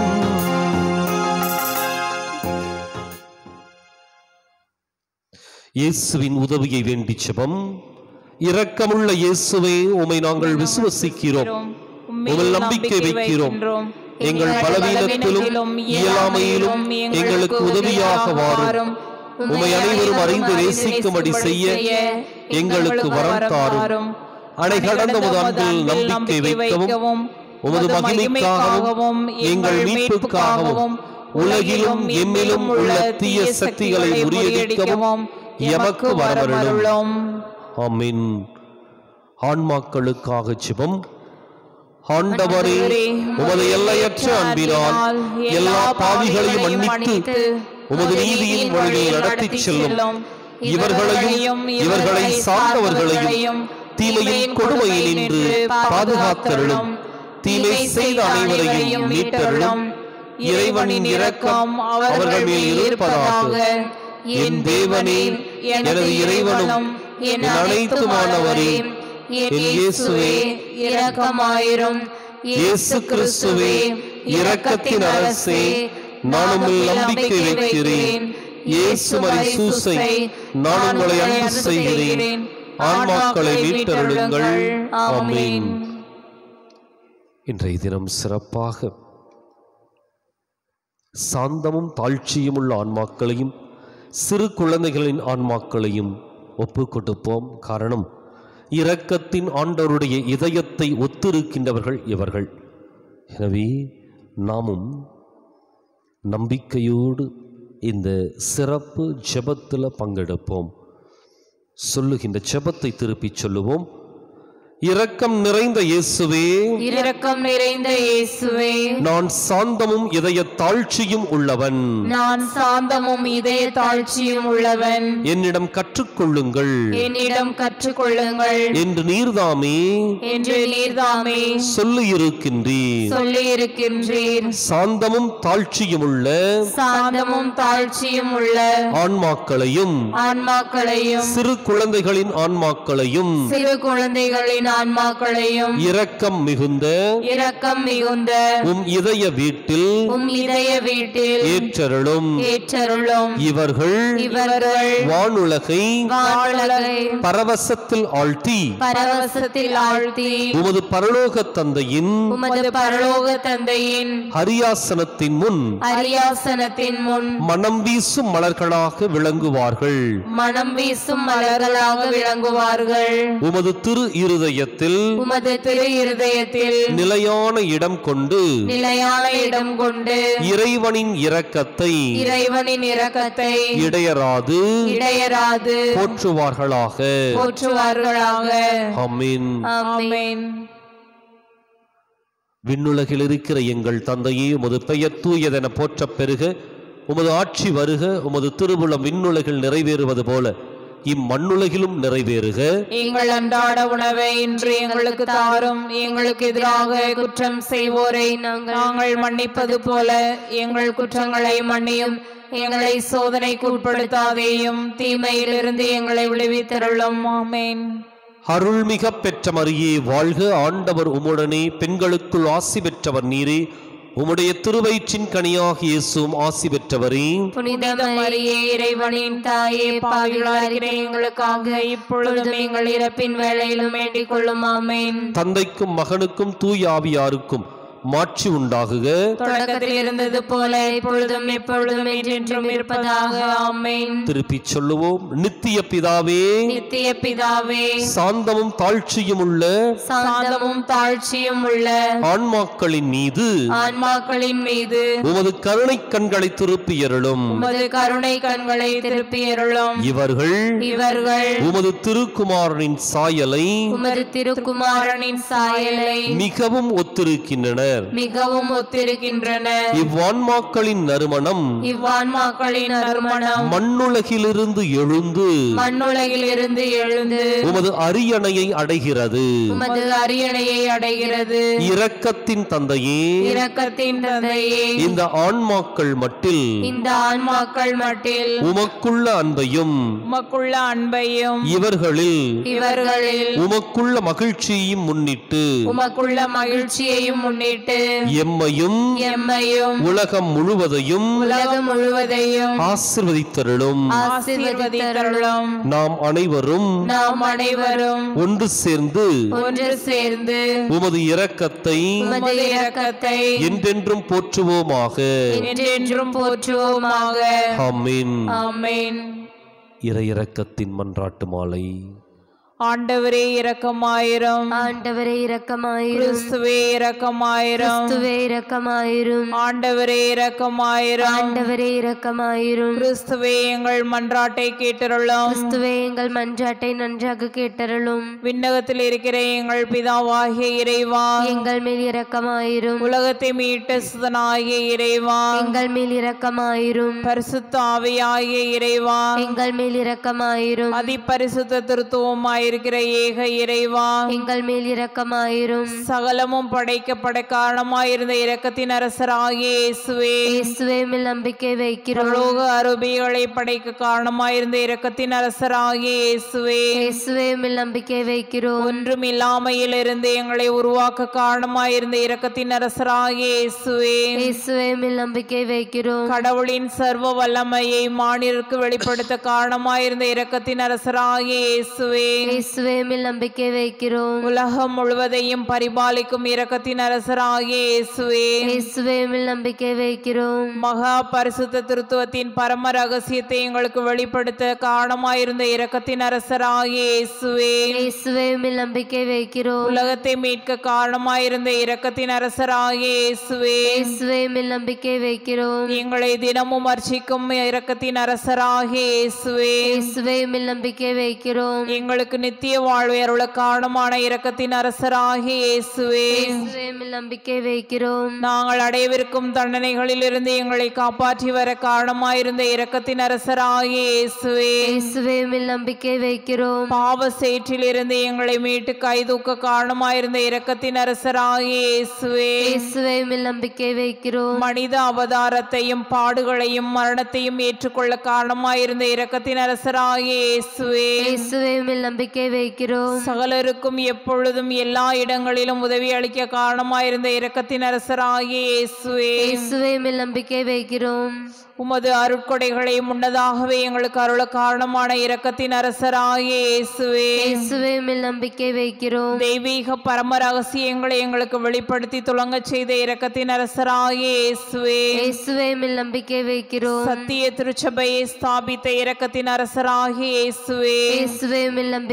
இயேசுவின் உதவியை வேண்டி ஜெபம். இரக்கமுள்ள இயேசுவே, உம்மை நாங்கள் விசுவசிக்கிறோம், உம்மில் நம்பிக்கை வைக்கிறோம். எங்கள் பலவீனத்திலும் இயலாமையிலும் எங்களுக்கு உதவியாக வாரும். உம்மை அனைவரும் அறிந்து நேசிக்கும்படி செய்ய எங்களுக்கு வரம் தாரும். அணை கடந்த உமது அன்பில் நம்பிக்கை வைக்கவும், உமது மகிமைக்காகவும் எங்கள் மீட்புக்காகவும் உலகிலும் எம்மிலும் உள்ள தீய சக்திகளை முறியடிக்கவும் எமக்கு வரவருளும். ஆமென். ஆன்மாக்களுக்காக ஜெபம். ஆண்டவரே, உமது எல்லையற்ற அன்பினால் எல்லா பாவிகளையும் மன்னித்து உமது நீதியின் வழியில் நடத்திச் செல்லும் இவர்களையும் இவர்களை சார்ந்தவர்களையும் தீமையின் கொடுமையினின்று பாதுகாத்தருளும். தீமை செய்த அனைவரையும் மீட்டருளும். இறைவனின் இரக்கம் அவர்கள் மேல் இருப்பதாக. என் தேவனே, எனது இறைவனும் என் அனைத்துமானவரே, என் இயேசுவே இரக்கமாயிரும். இயேசு கிறிஸ்துவே இரக்கத்தின் அரசே, நான் உம்மில் நம்பிக்கை வைக்கிறேன். இயேசு மரிசூசை, நான் உங்களை அன்பு செய்கிறேன். ஆன்மாக்களை மீட்டருளுங்கள். ஆமென். இன்றைய தினம் சிறப்பாக சாந்தமும் தாழ்ச்சியும் உள்ள ஆன்மாக்களையும் சிறு குழந்தைகளின் ஆன்மாக்களையும் ஒப்பு கொடுப்போம். காரணம், இரக்கத்தின் ஆண்டவருடைய இதயத்தை ஒத்திருக்கின்றவர்கள் இவர்கள். எனவே நாமும் நம்பிக்கையோடு இந்த சிறப்பு ஜெபத்தில் பங்கெடுப்போம். சொல்லுகின்ற ஜெபத்தை திருப்பி சொல்லுவோம். இரக்கம் நிறைந்த இயேசுவே, இரக்கம் நிறைந்த இயேசுவே, நான் சாந்தமும் இதய தாழ்ச்சியும் உள்ளவன். நான் சாந்தமும் இதய தாழ்ச்சியும் உள்ளவன். என்னிடம் கற்றுக்கொள்ளுங்கள், என்னிடம் கற்றுக்கொள்ளுங்கள் என்று நீர்தாமே சொல்லியிருக்கின்றீர். சாந்தமும் தாழ்ச்சியும் உள்ள ஆன்மாக்களையும் சிறு குழந்தைகளின் ஆன்மாக்களையும் இரக்கம் மிகுந்த உம் இதய வீட்டில் ஏற்றருளும். இவர்கள் வானுலகை பரவசத்தில் ஆழ்த்தி உமது பரலோக தந்தையின் அரியாசனத்தின் முன் மனம் வீசும் மலர்களாக விளங்குவார்கள். உமது திரு இருதயத்தில் நிலையான இடம் கொண்டு இறைவனின் இரக்கத்தை இடையராது போற்றுவார்களாக. ஆமென். விண்ணுலகில் இருக்கிற எங்கள் தந்தையே, உமது பெயர் தூயதென போற்றப் பெறுக. உமது ஆட்சி வருக. உமது திருவுளம் விண்ணுலகில் நிறைவேறுவது போல இம்மண்ணுலகிலும் நிறைவேறுக. எங்கள் அன்றாட உணவை இன்று எங்களுக்கு தாரும். எங்களுக்கு எதிராக குற்றம் செய்வோரை நாங்கள் மன்னிப்பது போல எங்கள் குற்றங்களை மன்னியும். எங்களை சோதனைக்கு உட்படுத்தாதேயும், தீமையிலிருந்து எங்களை விடுவித்தருளும். ஆமென். அருள்மிக பெற்ற மரியே வாழ்க, ஆண்டவர் உம்முடனே, பெண்களுக்குள் ஆசி பெற்றவர் நீரே, உம்முடைய திருவயிற்றின் கனியாக இயேசுவும் ஆசி பெற்றவரே. புனித மரியே, இறைவனின் தாயே, பாவிகளாகிற எங்களுக்காக இப்பொழுதும் எங்கள் இறப்பின் வேளையிலும் வேண்டிக் கொள்ளும். ஆமென். தந்தைக்கும் மகனுக்கும் தூய ஆவியாருக்கும் மாட்சி உண்டாகுக. தொடக்கத்தில் இருந்தது போல இப்பொழுதும் எப்பொழுதும் என்றென்றும் இருப்பதாக. ஆமென். திருப்பி சொல்லுவோம். நித்திய பிதாவே, நித்திய பிதாவே, சாந்தமும் தாழ்ச்சியும் உள்ள சாந்தமும் தாழ்ச்சியும் உள்ள ஆன்மாக்களின் மீது உமது கருணை கண்களை திருப்பியருளும். உமது கருணை கண்களை திருப்பியருளும். இவர்கள் உமது திருக்குமாரனின் சாயலை மிகவும் ஒத்திருக்கின்றனர். இவ்வான்மாக்களின் நறுமணம் மண்ணுலகிலிருந்து எழுந்து உமது அரியணையை அடைகிறது. இரக்கத்தின் தந்தையே, இந்த ஆன்மாக்கள் மட்டில் உமக்குள்ள அன்பையும் இவர்களில் உமக்குள்ள மகிழ்ச்சியையும் முன்னிட்டு எம்மையும் உலகம் முழுவதையும் ஆசீர்வதித்தருளும். நாம் அனைவரும் ஒன்று சேர்ந்து உமது இரக்கத்தை என்றென்றும் போற்றுவோமாக. ஆமென். இறையிரக்கத்தின் மன்றாட்டு மாலை. ஆண்டவரே இரக்கமாயிரும். ஆண்டவரே இரக்கமாயிரும். கிறிஸ்துவே இரக்கமாயிரும். கிறிஸ்துவே இரக்கமாயிரும். ஆண்டவரே இரக்கமாயிரும். ஆண்டவரே இரக்கமாயிரும். கிறிஸ்துவே எங்கள் மன்றாட்டை கேட்டருளும். கிறிஸ்துவே எங்கள் மன்றாட்டை நன்றாக கேட்டருளும். விண்ணகத்தில் இருக்கிற எங்கள் பிதாவாகிய இறைவா, எங்கள் மேல் இரக்கமாயிரும். உலகத்தை மீட்ட சுதனாகிய இறைவா, எங்கள் மேல் இரக்கமாயிரும். பரிசுத்த ஆவியாகிய இறைவா, எங்கள் மேல் இரக்கமாயிரும். அதிபரிசுத்த திருத்துவமாய் இருக்கிற ஏக இறைவா, எங்கள் மேல் இரக்கமாயிரும். சகலமும் படைக்கப்பட காரணமாயிருந்த இரக்கத்தின் அரசராகிய இயேசுவே, இயேசுவே மேல் நம்பிக்கை வைக்கிறோம். பரலோக அரூபிகளை படைக்க காரணமாயிருந்த இரக்கத்தின் அரசராகிய இயேசுவே, இயேசுவே மேல் நம்பிக்கை வைக்கிறோம். ஒன்றும் இல்லாமையிலிருந்து எங்களை உருவாக்க காரணமாயிருந்த இரக்கத்தின் அரசராகிய இயேசுவே, இயேசுவே மேல் நம்பிக்கை வைக்கிறோம். கடவுளின் சர்வ வல்லமையை மானிடருக்கு வெளிப்படுத்த காரணமாயிருந்த இரக்கத்தின் அரசராகிய இயேசுவே, இயேசுவே மேல் நம்பிக்கை வைக்கிறோம். உலகம் முழுவதையும் பரிபாலிக்கும் இரக்கத்தின் அரசராகிய இயேசுவே, இயேசுவே மேல் நம்பிக்கை வைக்கிறோம். மகா பரிசுத்த திருத்துவத்தின் பரம ரகசியத்தை எங்களுக்கு வெளிப்படுத்த காரணமாயிருந்த இரக்கத்தின் அரசராகிய இயேசுவே, இயேசுவே மேல் நம்பிக்கை வைக்கிறோம். உலகத்தை மீட்க காரணமாயிருந்த இரக்கத்தின் அரசராகிய இயேசுவே, இயேசுவே மேல் நம்பிக்கை வைக்கிறோம். எங்களை தினமும் அர்ச்சிக்கும் இரக்கத்தின் அரசராகிய இயேசுவே, இயேசுவே மேல் நம்பிக்கை வைக்கிறோம். எங்களுக்கு நித்திய வாழ்வை அருள காரணமான இரக்கத்தின் அரசராகிய இயேசுவே, இயேசுவே மேல் நம்பிக்கை வைக்கிறோம். நாங்கள் அடையவிருக்கும் தண்டனைகளில் இருந்து எங்களை காப்பாற்றி வர காரணமாயிருந்த இரக்கத்தின் அரசராகிய இயேசுவே, இயேசுவே மேல் நம்பிக்கை வைக்கிறோம். பாவ சேற்றிலிருந்து எங்களை மீட்டு கைதூக்க காரணமாயிருந்த இரக்கத்தின் அரசராகிய இயேசுவே, இயேசுவே மேல் நம்பிக்கை வைக்கிறோம். மனித அவதாரத்தையும் பாடுகளையும் மரணத்தையும் ஏற்றுக்கொள்ள காரணமாயிருந்த இரக்கத்தின் அரசராகிய இயேசுவே, இயேசுவே மேல் நம்பிக்கை வைக்கிறோம். சகலருக்கும் எப்பொழுதும் எல்லா இடங்களிலும் உதவி அளிக்க காரணமாயிருந்த இரக்கத்தின் அரசராகிய இயேசுவே, இயேசுவே மேல் நம்பிக்கை வைக்கிறோம். உமது அருட்கொடைகளை முன்னதாகவே எங்களுக்கு அருள காரணமான இரக்கத்தின் அரசராகிய இயேசுவே, இயேசுவே மேல் நம்பிக்கை வைக்கிறோம். தெய்வீக பரம ரகசியங்களை எங்களுக்கு வெளிப்படுத்தி துளங்க செய்த இரக்கத்தின் அரசராகிய இயேசுவே, இயேசுவே மேல் நம்பிக்கை வைக்கிறோம். சத்திய திருச்சபையை ஸ்தாபித்த இரக்கத்தின் அரசராகிய இயேசுவே, இயேசுவே மேல் நம்பிக்கை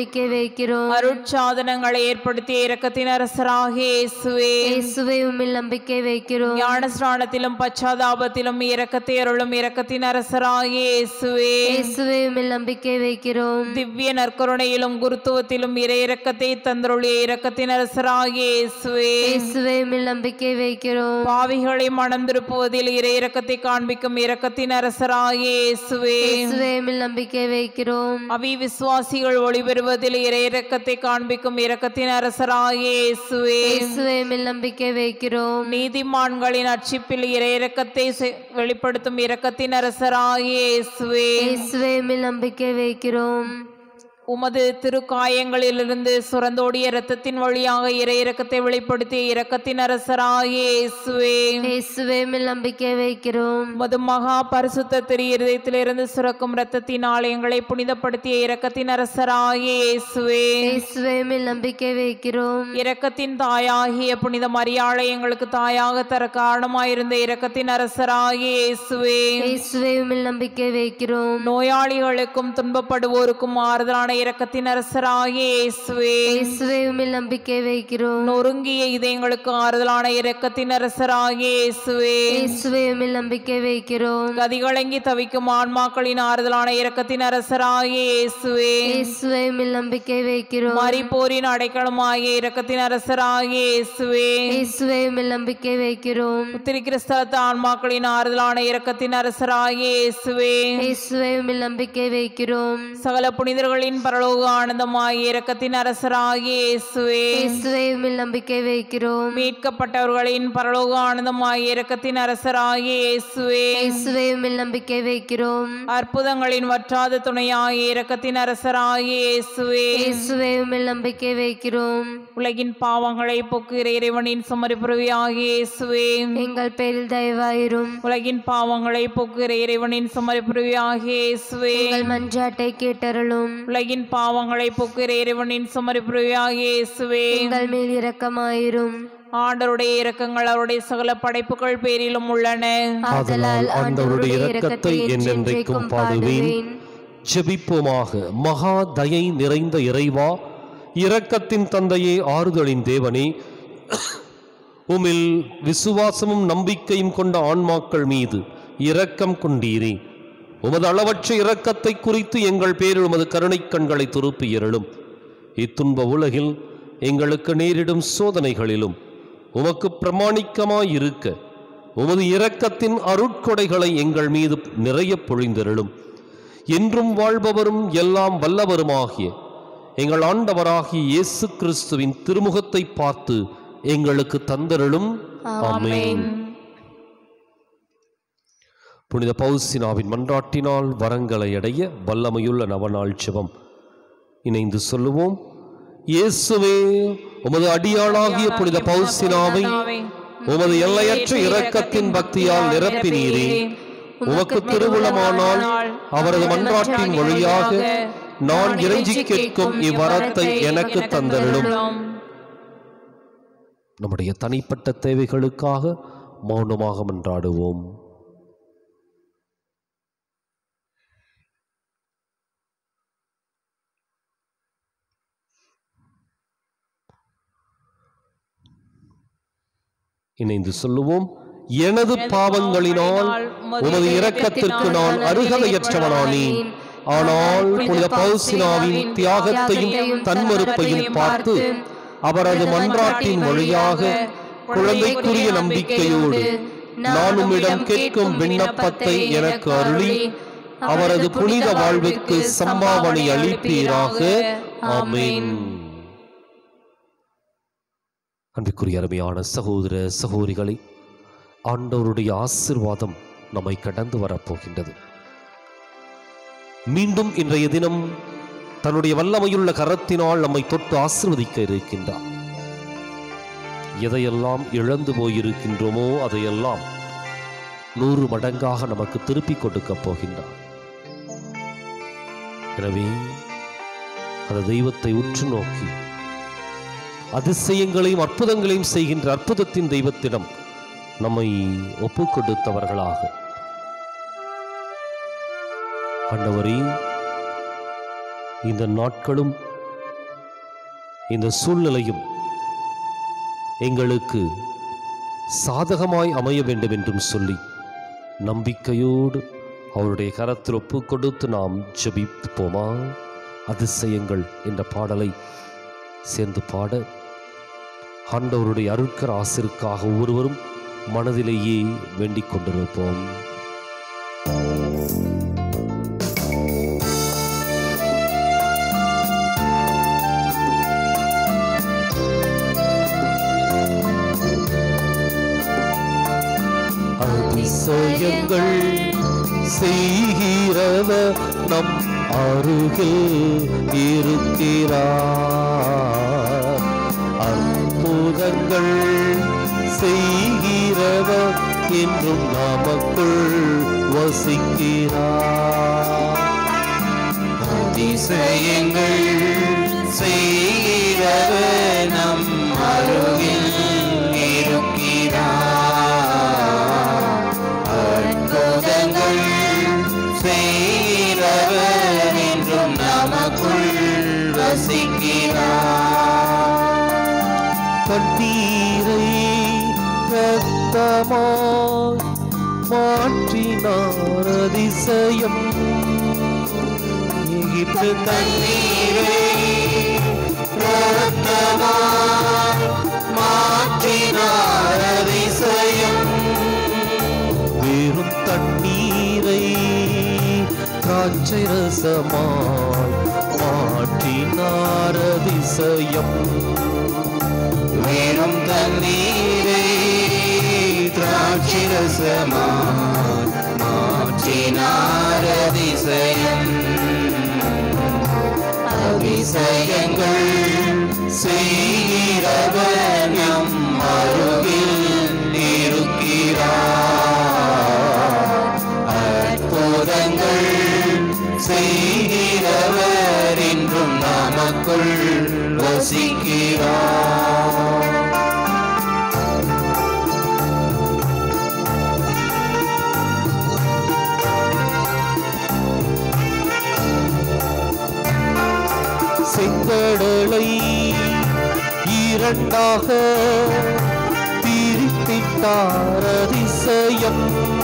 நம்பிக்கை வைக்கிறோம். அருட்சாதனங்களை ஏற்படுத்திய இரக்கத்தின் அரசராகிய இயேசுவே, இயேசுவே உம்மில் நம்பிக்கை வைக்கிறோம். ஞானஸ்நானத்திலும் பச்சாதாபத்திலும் இரக்கத்தை அருளும் இரக்கத்தின் அரசராகிய இயேசுவே, இயேசுவே உம்மில் நம்பிக்கை வைக்கிறோம். திவ்ய நற்கருணையிலும் குருத்துவத்திலும் இறை இரக்கத்தை தந்தருளிய இரக்கத்தின் அரசராகிய இயேசுவே, இயேசுவே உம்மில் நம்பிக்கை வைக்கிறோம். பாவிகளை மனம் திருப்புவதில் இறை இரக்கத்தை காண்பிக்கும் இரக்கத்தின் அரசராகிய இயேசுவே, இயேசுவே உம்மில் நம்பிக்கை வைக்கிறோம். அவி விசுவாசிகள் ஒளிபெறுவதில் இறை இரக்கத்தை காண்பிக்கும் இரக்கத்தின் அரசராகிய இயேசுவே, இயேசுவே உம்மில் நம்பிக்கை வைக்கிறோம். நீதிமான்களின் அர்ச்சிப்பில் இறை இரக்கத்தை வெளிப்படுத்தும் இரக்கத்தின் அரசராகிய இயேசுவே, இயேசுவே உம்மில் நம்பிக்கை வைக்கிறோம். உமது திருக்காயங்களிலிருந்து சுரந்தோடிய இரத்தத்தின் வழியாக இறை இரக்கத்தை வெளிப்படுத்திய இரக்கத்தின் அரசராகிய இயேசுவே, இயேசுவே உம்மில் நம்பிக்கை வைக்கிறோம். உமது மகா பரிசுத்த திரு இருதயத்திலிருந்து சுரக்கும் இரத்தத்தினால் எங்களை புனிதப்படுத்திய இரக்கத்தின் அரசராகிய இயேசுவே, இயேசுவே உம்மில் நம்பிக்கை வைக்கிறோம். இரக்கத்தின் தாயாகிய புனித மரியாளை எங்களுக்கு தாயாக தர காரணமாயிருந்த இரக்கத்தின் அரசராகிய இயேசுவே, இயேசுவே உம்மில் நம்பிக்கை வைக்கிறோம். நோயாளிகளுக்கும் துன்பப்படுவோருக்கும் ஆறுதலான இரக்கத்தின் அரசராகிய இயேசுவே, இயேசுவே உம்மில் நம்பிக்கை வைக்கிறோம். நொறுங்கிய இதயங்களுக்கு ஆறுதலான இரக்கத்தின் அரசராகிய இயேசுவே, இயேசுவே உம்மில் நம்பிக்கை வைக்கிறோம். கதிகலங்கி தவிக்கும் ஆன்மாக்களின் ஆறுதலான இரக்கத்தின் அரசராகிய இயேசுவே, இயேசுவே உம்மில் நம்பிக்கை வைக்கிறோம். மரிப்போரின் அடைக்கலமாகிய இரக்கத்தின் அரசராகிய இயேசுவே, இயேசுவே உம்மில் நம்பிக்கை வைக்கிறோம். உத்திரி கிறிஸ்தவ ஆன்மாக்களின் ஆறுதலான இரக்கத்தின் அரசராகிய இயேசுவே, இயேசுவே உம்மில் நம்பிக்கை வைக்கிறோம். சகல புனிதர்களின் பரலோக ஆனந்தமாகிய இரக்கத்தின் அரசராகிய இயேசுவே, இயேசுவே உம்மில் நம்பிக்கை வைக்கிறோம். மீட்கப்பட்டவர்களின் பரலோக ஆனந்தமாகிய இரக்கத்தின் அரசராகிய இயேசுவே, இயேசுவே உம்மில் நம்பிக்கை வைக்கிறோம். அற்புதங்களின் வற்றாத துணையாகிய இரக்கத்தின் அரசராகிய இயேசுவே, இயேசுவே உம்மில் நம்பிக்கை வைக்கிறோம். உலகின் பாவங்களை போக்குகிற இறைவனின் சுமரிப்புறவியாகிய இயேசுவே, எங்கள் பேரில் தயவாயிரும். உலகின் பாவங்களை போக்குகிற இறைவனின் சுமரிப்புறவியாகிய இயேசுவே, எங்கள் மன்றாட்டை கேட்டருளும். உலகின் பாவங்களை போக்குகிற இறைவனின் சுமரிப்புறவியாகிய இயேசுவே, எங்கள் மேல் இரக்கமாயிரும். ஆண்டவருடைய இரக்கங்கள் அவருடைய சகல படைப்புகள் பேரிலும் உள்ளன. ஆதலால் ஆண்டவருடைய இரக்கத்தை என்றென்றைக்கும் பாடுவேன். ஜெபிப்போமாக. மகா தயை நிறைந்த இறைவா, இரக்கத்தின் தந்தையே, ஆறுதலின் தேவனே, உம்மில் விசுவாசமும் நம்பிக்கையும் கொண்ட ஆன்மாக்கள் மீது இரக்கம் கொண்டீரே. உமது அளவற்ற இரக்கத்தை குறித்து எங்கள் பேரில் உமது கருணை கண்களை திருப்பி எறலும். இத்துன்ப உலகில் எங்களுக்கு நேரிடும் சோதனைகளிலும் உமக்கு பிரமாணிக்கமாயிருக்க உமது இரக்கத்தின் அருட்கொடைகளை எங்கள் மீது நிறைய பொழிந்தருளும். என்றும் வாழ்பவரும் எல்லாம் வல்லவருமாகிய எங்கள் ஆண்டவராகிய இயேசு கிறிஸ்துவின் திருமுகத்தை பார்த்து எங்களுக்கு தந்தருளும். ஆமென். புனித பவுசினாவின் மன்றாட்டினால் வரங்களை அடைய வல்லமையுள்ள நவநாள் ஜெபம். இணைந்து சொல்லுவோம். இயேசுவே, உமது அடியாளாகிய புனித பவுசினாவை உமது எல்லையற்ற இரக்கத்தின் பக்தியால் நிரப்பினீரே. உமக்கு திருவுளமானால் அவரது மன்றாட்டின் வழியாக நான் இறைஞ்சி கேட்கும் இவ்வரத்தை எனக்கு தந்தருளும். நம்முடைய தனிப்பட்ட தேவைகளுக்காக மௌனமாக மன்றாடுவோம். இணைந்து சொல்லுவோம். எனது பாவங்களினால் உமது இரக்கத்திற்கு நான் அருகதையற்றவனானேன். ஆனால் புனித பவுசினாவின் தியாகத்தையும் தன்மறுப்பையும் பார்த்து அவரது மன்றாட்டின் வழியாக குழந்தைக்குரிய நம்பிக்கையோடு நான் உம்மிடம் கேட்கும் விண்ணப்பத்தை எனக்கு அருளி அவரது புனித வாழ்வுக்கு சம்பாவனை அளிப்பீராக. ஆமென். அன்பிற்குரிய அருமையான சகோதர சகோதரிகளை, ஆண்டவருடைய ஆசீர்வாதம் நம்மை கடந்து வரப்போகின்றது. மீண்டும் இன்றைய தினம் தன்னுடைய வல்லமையுள்ள கரத்தினால் நம்மை தொட்டு ஆசீர்வதிக்க இருக்கின்றார். எதையெல்லாம் இழந்து போயிருக்கின்றோமோ அதையெல்லாம் 100 மடங்காக நமக்கு திருப்பி கொடுக்க போகின்றார். எனவே அந்த தெய்வத்தை உற்று நோக்கி அதிசயங்களையும் அற்புதங்களையும் செய்கின்ற அற்புதத்தின் தெய்வத்திடம் நம்மை ஒப்பு கொடுத்தவர்களாக, ஆண்டவரே, இந்த நாட்களும் இந்த சூழ்நிலையும் எங்களுக்கு சாதகமாய் அமைய வேண்டும் என்றும் சொல்லி நம்பிக்கையோடு அவருடைய கரத்தில் ஒப்பு கொடுத்து நாம் ஜெபிப்போமா? அதிசயங்கள் என்ற பாடலை சேர்ந்து பாட ஆண்டவருடைய அருட்கர ஆசிற்காக ஒவ்வொருவரும் மனதிலேயே வேண்டிக் கொண்டிருப்போம். அதிசயங்கள் செய்கிறவர் நம் அருகில் இருக்கிறார். அற்புதங்கள் செய்கிறவர் என்றும் நமக்குள் வசிக்கிறார். அதிசயங்கள் செய்கிறவர் நம் அருகில் இருக்கிறார். அற்புதங்கள் செய்கிறவர் என்றும் நமக்குள் வசிக்கிறார். கண்ணீரை ரத்தமாய் மாற்றினார் அதிசயம். எகிப்து தண்ணீரை ரத்தமாய் மாற்றினார் அதிசயம். வெறும் தண்ணீரை திராட்சை ரசமாய் மாற்றினார் அதிசயம். வெறும் தண்ணீரை திராட்சை ரசமாய் மாற்றினார் அதிசயம். அதிசயங்கள் செய்கிறவர் நம் அருகில் இருக்கிறார். அற்புதங்கள் செய்கிறவர் என்றும் நமக்குள் வசிக்கிறார். செங்கடலை இரண்டாக பிரித்திட்டார் அதிசயம்.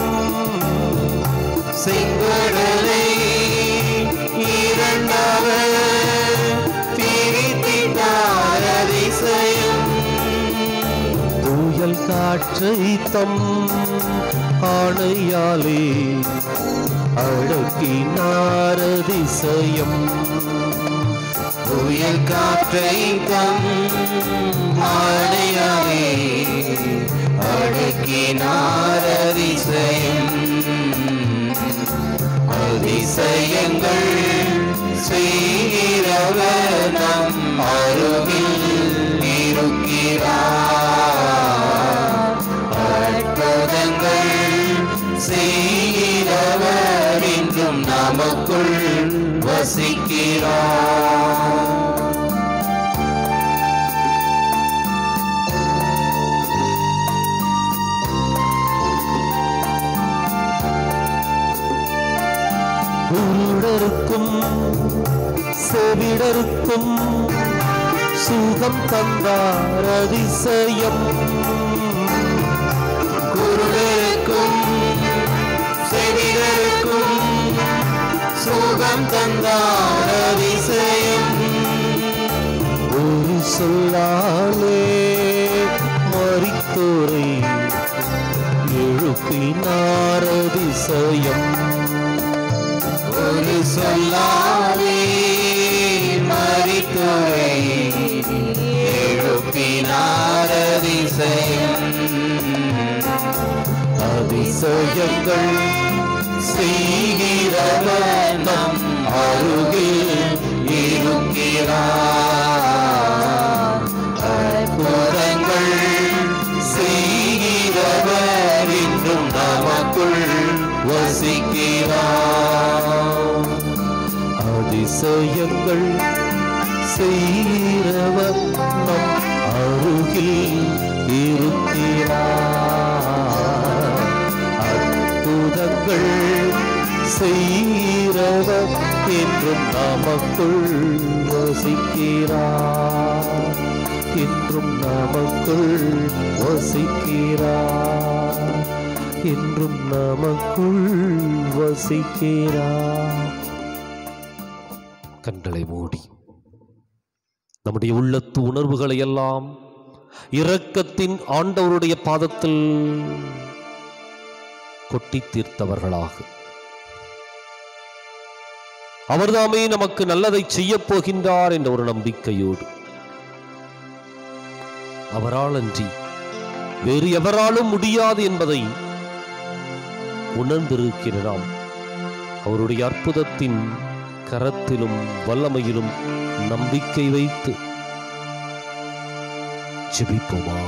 செங்கடலை இரண்டாக பிரித்திட்டார் அதிசயம். புயல் காற்றை தம் ஆணையாலே அடக்கினார் அதிசயம். புயல் காற்றை தம் ஆணையாலே அடக்கினார் அதிசயம். அதிசயங்கள் செய்கிறவர் நம் அருகில் இருக்கிறார். அற்புதங்கள் செய்கிறவர் என்றும் நமக்குள் வசிக்கிறார். குருடருக்கும் செவிடருக்கும் சுகம் தந்தார் அதிசயம். குருடருக்கும் செவிடருக்கும் சுகம் தந்தார் அதிசயம். ஒரு சொல்லாலே மரித்தோரை எழுப்பினார் அதிசயம். ஒரு சொல்லாலே மரித்தோரை எழுப்பினார் அதிசயம். அதிசயங்கள் செய்கிறவர் நம் அருகில் இருக்கிறார். அற்புதங்கள் செய்கிறவர் என்றும் நமக்குள் வசிக்கிறார். அதிசயங்கள் செய்கிறவர் நம் அருகில் இருக்கிறார். அற்புதங்கள் செய்கிறவர் என்றும் நமக்குள் வசிக்கிறார், என்றும் நமக்குள் வசிக்கிறார், என்றும் நமக்குள் வசிக்கிறார். கண்களை மூடி நம்முடைய உள்ளத்து உணர்வுகளை எல்லாம் இரக்கத்தின் ஆண்டவருடைய பாதத்தில் கொட்டி தீர்த்தவர்களாக, அவர்தாமே நமக்கு நல்லதை செய்ய போகின்றார் என்ற ஒரு நம்பிக்கையோடு, அவரால் அன்றி வேறு எவராலும் முடியாது என்பதை உணர்ந்திருக்கிற நாம் அவருடைய அற்புதத்தின் கரத்திலும் வல்லமையிலும் நம்பிக்கை வைத்து ஜெபிப்போமா?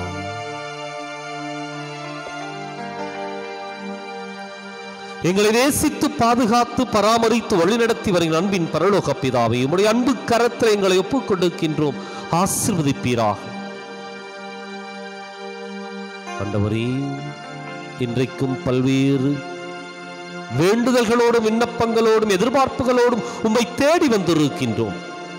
எங்களை நேசித்து பாதுகாத்து பராமரித்து வழிநடத்தி வருகிற அன்பின் பரலோக பிதாவே, உம்முடைய அன்பு கரத்தில் எங்களை ஒப்புக் கொடுக்கின்றோம், ஆசீர்வதிப்பீராக. ஆண்டவரே, இன்றைக்கும் பல்வேறு வேண்டுதல்களோடும் விண்ணப்பங்களோடும் எதிர்பார்ப்புகளோடும் உம்மை தேடி வந்திருக்கின்றோம்.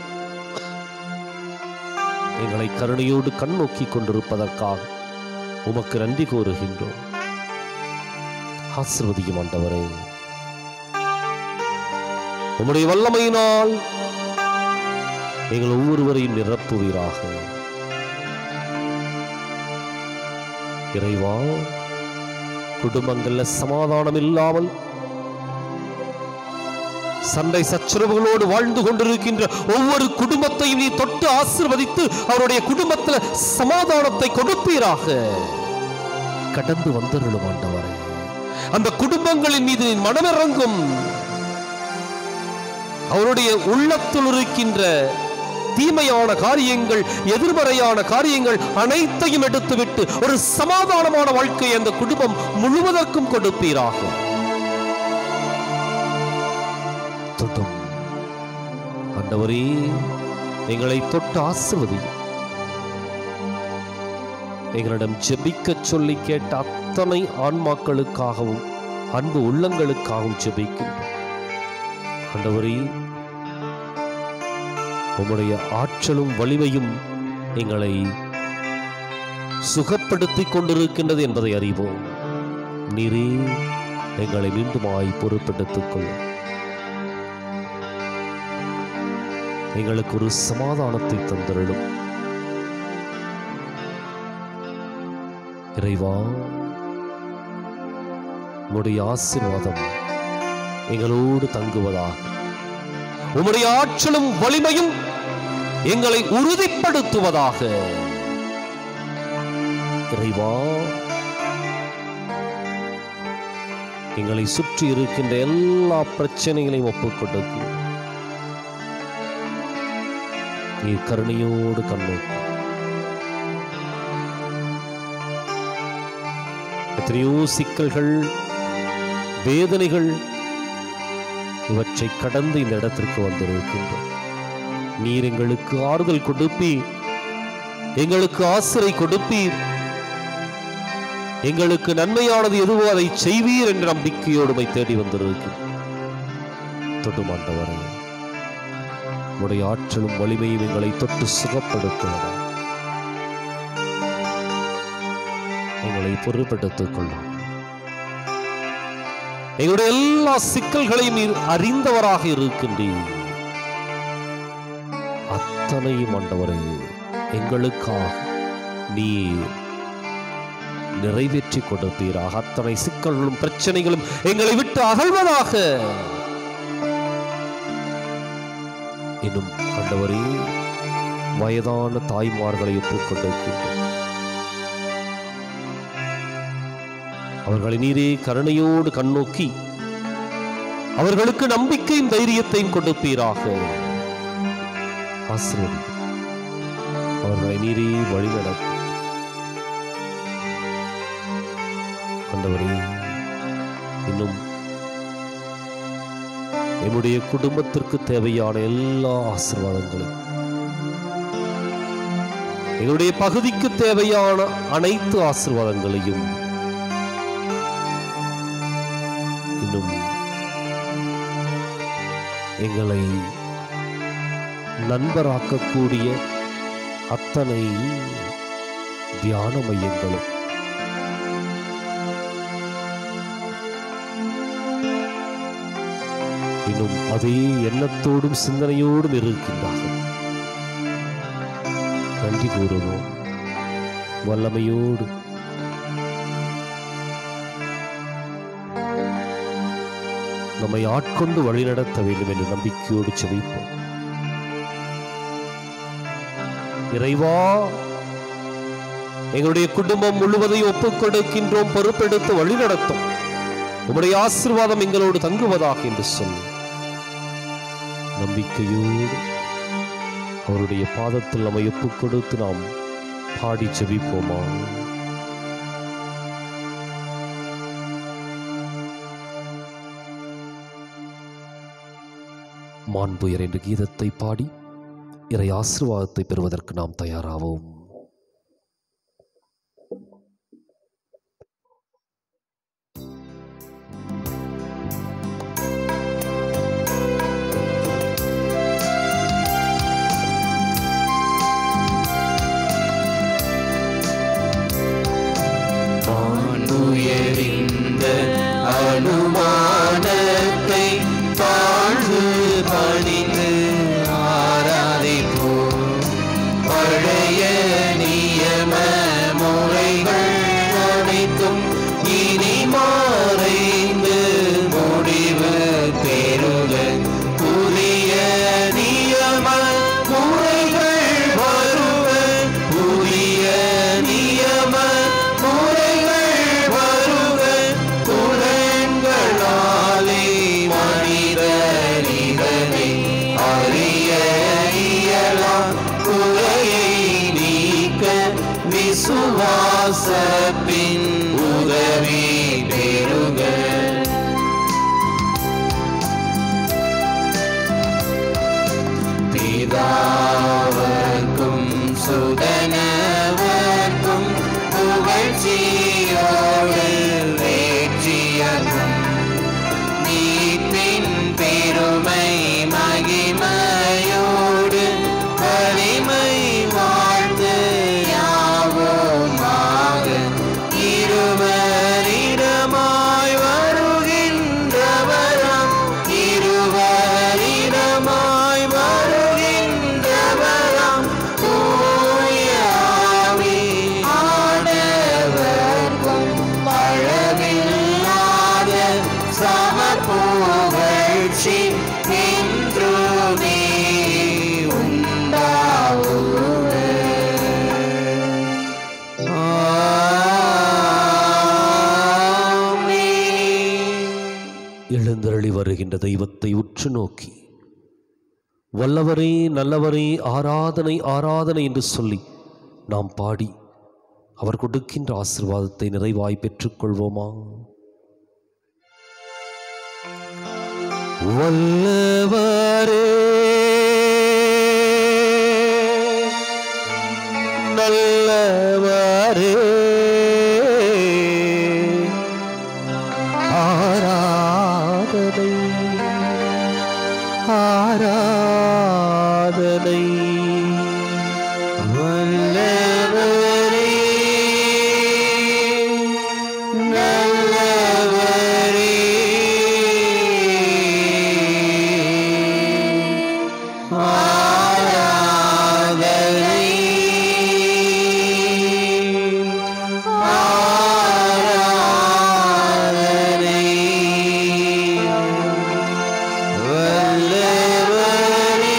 எங்களை கருணையோடு கண்ணோக்கி கொண்டிருப்பதற்காக உமக்கு நன்றி கூறுகின்றோம். ஆசீர்வதியும் ஆண்டவரே, உம்முடைய வல்லமையினால் எங்கள் ஒவ்வொருவரையும் நிரப்புவீராக. இறைவா, குடும்பங்கள்ல சமாதானம் இல்லாமல் சண்டை சச்சரவுகளோடு வாழ்ந்து கொண்டிருக்கின்ற ஒவ்வொரு குடும்பத்தையும் நீ தொட்டு ஆசீர்வதித்து அவருடைய குடும்பத்தில் சமாதானத்தை கொடுப்பீராக. கடந்து வந்தருளும் ஆண்டவரே, அந்த குடும்பங்களின் மீது மனமிறங்கும். அவருடைய உள்ளத்தில் இருக்கின்ற தீமையான காரியங்கள், எதிர்மறையான காரியங்கள் அனைத்தையும் எடுத்துவிட்டு ஒரு சமாதானமான வாழ்க்கை அந்த குடும்பம் முழுவதற்கும் கொடுப்பீராக. தொட்டும் ஆண்டவரே, எங்களை தொட்டு ஆசீர்வதி. எங்களிடம் ஜெபிக்க சொல்லி கேட்ட அத்தனை ஆன்மாக்களுக்காகவும் அன்பு உள்ளங்களுக்காகவும் ஜெபிக்கின்றோம். ஆண்டவரே, உம்முடைய ஆற்றலும் வலிமையும் எங்களை சுகப்படுத்திக் கொண்டிருக்கின்றது என்பதை அறிவோம். நீரே எங்களை மீண்டுமாய் பொறுப்பெடுத்துக் கொள்ளும். எங்களுக்கு ஒரு சமாதானத்தை தந்திரலும். இறைவா, உம்முடைய ஆசீர்வாதம் எங்களோடு தங்குவதாக. உம்முடைய ஆற்றலும் வலிமையும் எங்களை உறுதிப்படுத்துவதாக. இறைவா, எங்களை சுற்றி இருக்கின்ற எல்லா பிரச்சனைகளையும் ஒப்புக்கொடுக்கு. நீ கருணையோடு கண்ணோக்கு. எத்தனையோ சிக்கல்கள், வேதனைகள், இவற்றை கடந்து இந்த இடத்திற்கு வந்திருக்கின்றோம். நீர் எங்களுக்கு ஆறுதல் கொடுப்பீர், எங்களுக்கு ஆசிரை கொடுப்பீர், எங்களுக்கு நன்மையானது எதுவோ அதை செய்வீர் என்ற நம்பிக்கையோடு தேடி வந்திருக்கிறோம். தொடுமாண்டவரே, உடைய ஆற்றலும் வலிமையும் எங்களை தொட்டு சுகப்படுத்துவதாக எங்களை பொறுப்பெடுத்துக் கொள்ளும். எங்களுடைய எல்லா சிக்கல்களையும் நீர் அறிந்தவராக இருக்கின்றீர். அத்தனையும் ஆண்டவரே எங்களுக்காக நீர் நிறைவேற்றி கொடுப்பீராக. அத்தனை சிக்கல்களும் பிரச்சனைகளும் எங்களை விட்டு அகழ்வதாக. இன்னும் ஆண்டவரே, வயதான தாய்மார்களை ஒப்புக்கொண்டிருக்கின்றோம். அவர்களை நீரே கருணையோடு கண்ணோக்கி அவர்களுக்கு நம்பிக்கையும் தைரியத்தையும் கொடுப்பீராக. ஆசீர்வதி, அவர்களை நீரே வழிநடத்து. ஆண்டவரே, இன்னும் என்னுடைய குடும்பத்திற்கு தேவையான எல்லா ஆசீர்வாதங்களும், எங்களுடைய பகுதிக்கு தேவையான அனைத்து ஆசீர்வாதங்களையும் இன்னும் எங்களை நண்பராக்கக்கூடிய அத்தனை தியான மையங்களும் இன்னும் அதே எண்ணத்தோடும் சிந்தனையோடும் இருக்கின்றார்கள். நன்றி கூறுவோம். வல்லமையோடு நம்மை ஆட்கொண்டு வழிநடத்த வேண்டும் என்று நம்பிக்கையோடு செபிப்போம். இறைவா, எங்களுடைய குடும்பம் முழுவதையும் ஒப்புக் கொடுக்கின்றோம், பொறுப்பெடுத்து வழிநடத்தும். உம்முடைய ஆசீர்வாதம் எங்களோடு தங்குவதாக என்று சொல்லி நம்பிக்கையோடு அவருடைய பாதத்தில் நம்மை ஒப்புக் கொடுத்து நாம் பாடி செபிப்போமா. மாண்புயர் என்ற கீதத்தை பாடி இறை ஆசீர்வாதத்தை பெறுவதற்கு நாம் தயாராவோம். மாண்புயரிந்த அனுமானத்தை தாழ்வு பணிந்து ஆராதிப்போம். பழைய நியம முறைகள் அனைத்தும் இனி மறைந்து முடிவு பெறுக. புதிய நியம முறைகள் வருவ, புதிய நியம முறைகள் வருவ. புலன்களாலே மனிதரிதனை அறிய இயலாம். குறையை நீக்க விசுவாசத்தின் உதவி பெறுக. பிதாவர்க்கும் சுதனவர்க்கும் புகழ்ச்சியோடு வேட்சியர்க்கும் நீத்தின் பெருமை மகிமையோடு வலிமை வாழ்த்து யாவோமாக. இருவரிடமாய் வருகின்றவராம், இருவரிடமாய் வருகின்றவராம் தூய ஆவியானவர்க்கும் அளவில்லாத சமபுகழ்ச்சி என்றுமே உண்டாவுக. ஆமென். எழுந்தருளி வருகின்ற தெய்வத்தை உற்று நோக்கி வல்லவரே நல்லவரே ஆராதனை ஆராதனை என்று சொல்லி நாம் பாடி அவர் கொடுக்கின்ற ஆசீர்வாதத்தை நிறைவாய் பெற்றுக்கொள்வோமா. வல்லவரே நல்லவரே ஆராதனை ஆராதனை. வல்லவரே நல்லவரே ஆராதனை ஆராதனை. வல்லவரே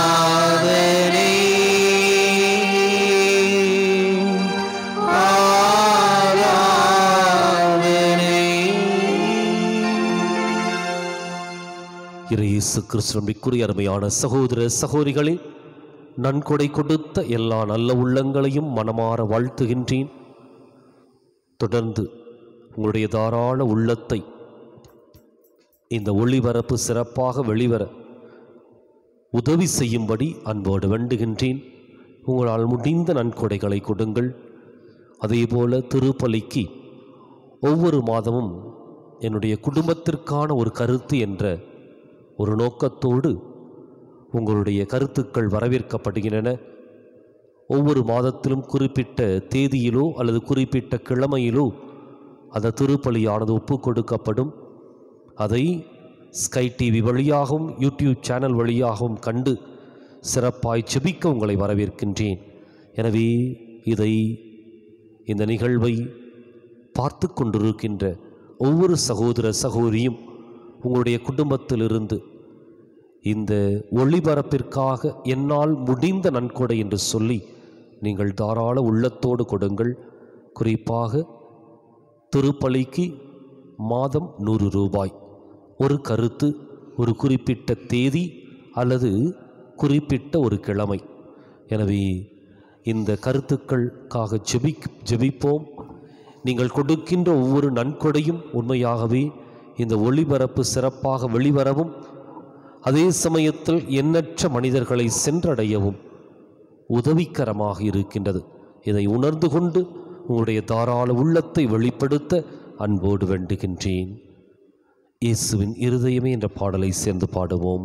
ஆராதனை இயேசு கிறிஸ்துவிற்குரிய அருமையான சகோதர சகோதரிகளே, நன்கொடை கொடுத்த எல்லா நல்ல உள்ளங்களையும் மனமாற வாழ்த்துகின்றேன். தொடர்ந்து உங்களுடைய தாராள உள்ளத்தை இந்த ஒளிபரப்பு சிறப்பாக வெளிவர உதவி செய்யும்படி அன்போடு வேண்டுகின்றேன். உங்களால் முடிந்த நன்கொடைகளை கொடுங்கள். அதேபோல திருப்பலிக்கு ஒவ்வொரு மாதமும் என்னுடைய குடும்பத்திற்கான ஒரு கருத்து என்ற ஒரு நோக்கத்தோடு உங்களுடைய கருத்துக்கள் வரவேற்கப்படுகின்றன. ஒவ்வொரு மாதத்திலும் குறிப்பிட்ட தேதியிலோ அல்லது குறிப்பிட்ட கிழமையிலோ அந்த திருப்பலியானது ஒப்பு கொடுக்கப்படும். அதை ஸ்கை டிவி வழியாகவும் யூடியூப் சேனல் வழியாகவும் கண்டு சிறப்பாய் ஜெபிக்க உங்களை வரவேற்கின்றேன். எனவே இந்த நிகழ்வை பார்த்து கொண்டிருக்கின்ற ஒவ்வொரு சகோதர சகோதரியும் உங்களுடைய குடும்பத்திலிருந்து இந்த ஒளிபரப்பிற்காக என்னால் முடிந்த நன்கொடை என்று சொல்லி நீங்கள் தாராள உள்ளத்தோடு கொடுங்கள். குறிப்பாக திருப்பலிக்கு மாதம் 100 ரூபாய், ஒரு கருத்து, ஒரு குறிப்பிட்ட தேதி அல்லது குறிப்பிட்ட ஒரு கிழமை. எனவே இந்த கருத்துக்களுக்காக ஜெபிப்போம். நீங்கள் கொடுக்கின்ற ஒவ்வொரு நன்கொடையும் உண்மையாகவே இந்த ஒளிபரப்பு சிறப்பாக வெளிவரவும் அதே சமயத்தில் எண்ணற்ற மனிதர்களை சென்றடையவும் உதவிகரமாக இருக்கின்றது. இதை உணர்ந்து கொண்டு உங்களுடைய தாராள உள்ளத்தை வெளிப்படுத்த அன்போடு வேண்டுகின்றேன். இயேசுவின் இருதயமே என்ற பாடலை சேர்ந்து பாடுவோம்.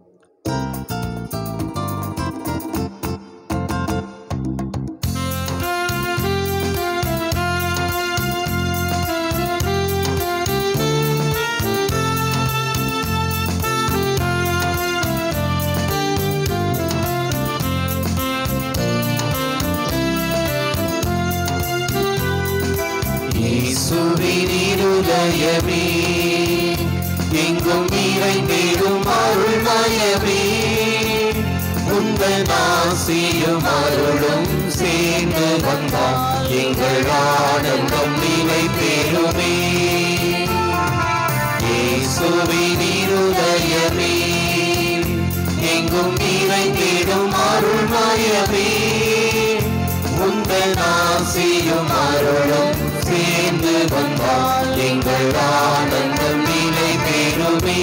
இருதயமே எங்கும் நிறைந்திடும் அருள்மயமே, உங்கள் ஆசியும் அருளும் சேர்ந்து வந்தால் எங்கள் ஆனந்தம் நிலை பெறுமே. இயேசுவின் இருதயமே எங்கும் நிறைந்திடும் அருள்மயமே, உங்கள் ஆசியும் அருளும் சேர்ந்து வந்தால் எங்கள் ஆனந்தம் நிலை பெறுமே.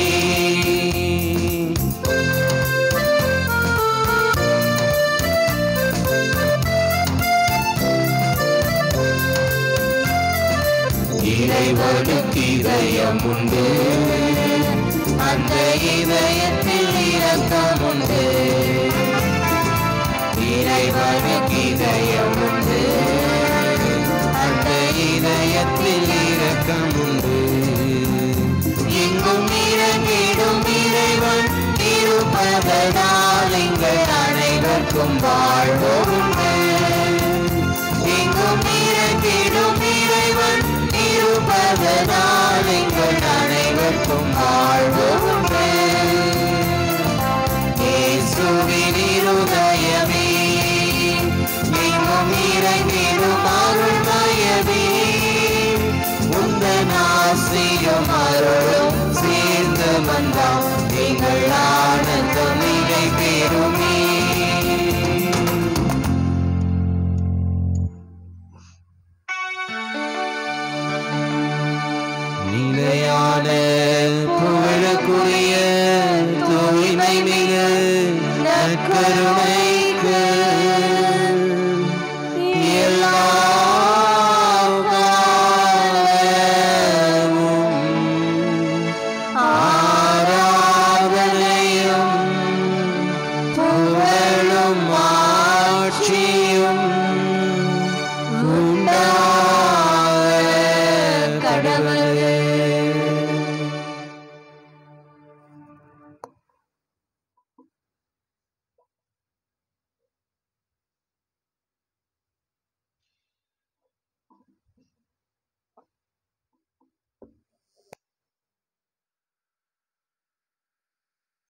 இறைவனுக்கு இதயம் உண்டு, அந்த இதயத்தில் இரக்கம் உண்டு. இறைவனுக்கு இதயம் உண்டு, அந்த இதயத்தில் இரக்கம் உண்டு. எங்கும் இறங்கிடும் இறைவன் இருப்பதனால் எங்கள் அனைவருக்கும் வாழ்வு உண்டு. எங்கும் இறங்கிடும் இறைவன் இருப்பதனால் எங்கள் அனைவருக்கும் வாழ்வு உண்டு. இயேசுவின் இருதயமே எங்கும் இறங்கிடும் அருள்மயமே, உந்தன் ஆசியும் அருளும் சேர்ந்து வந்தால் எங்கள் ஆனந்தம் நிலை பெறுமே. நிலையான புகழுக்குரிய தூய்மை மிகு நற்கருணை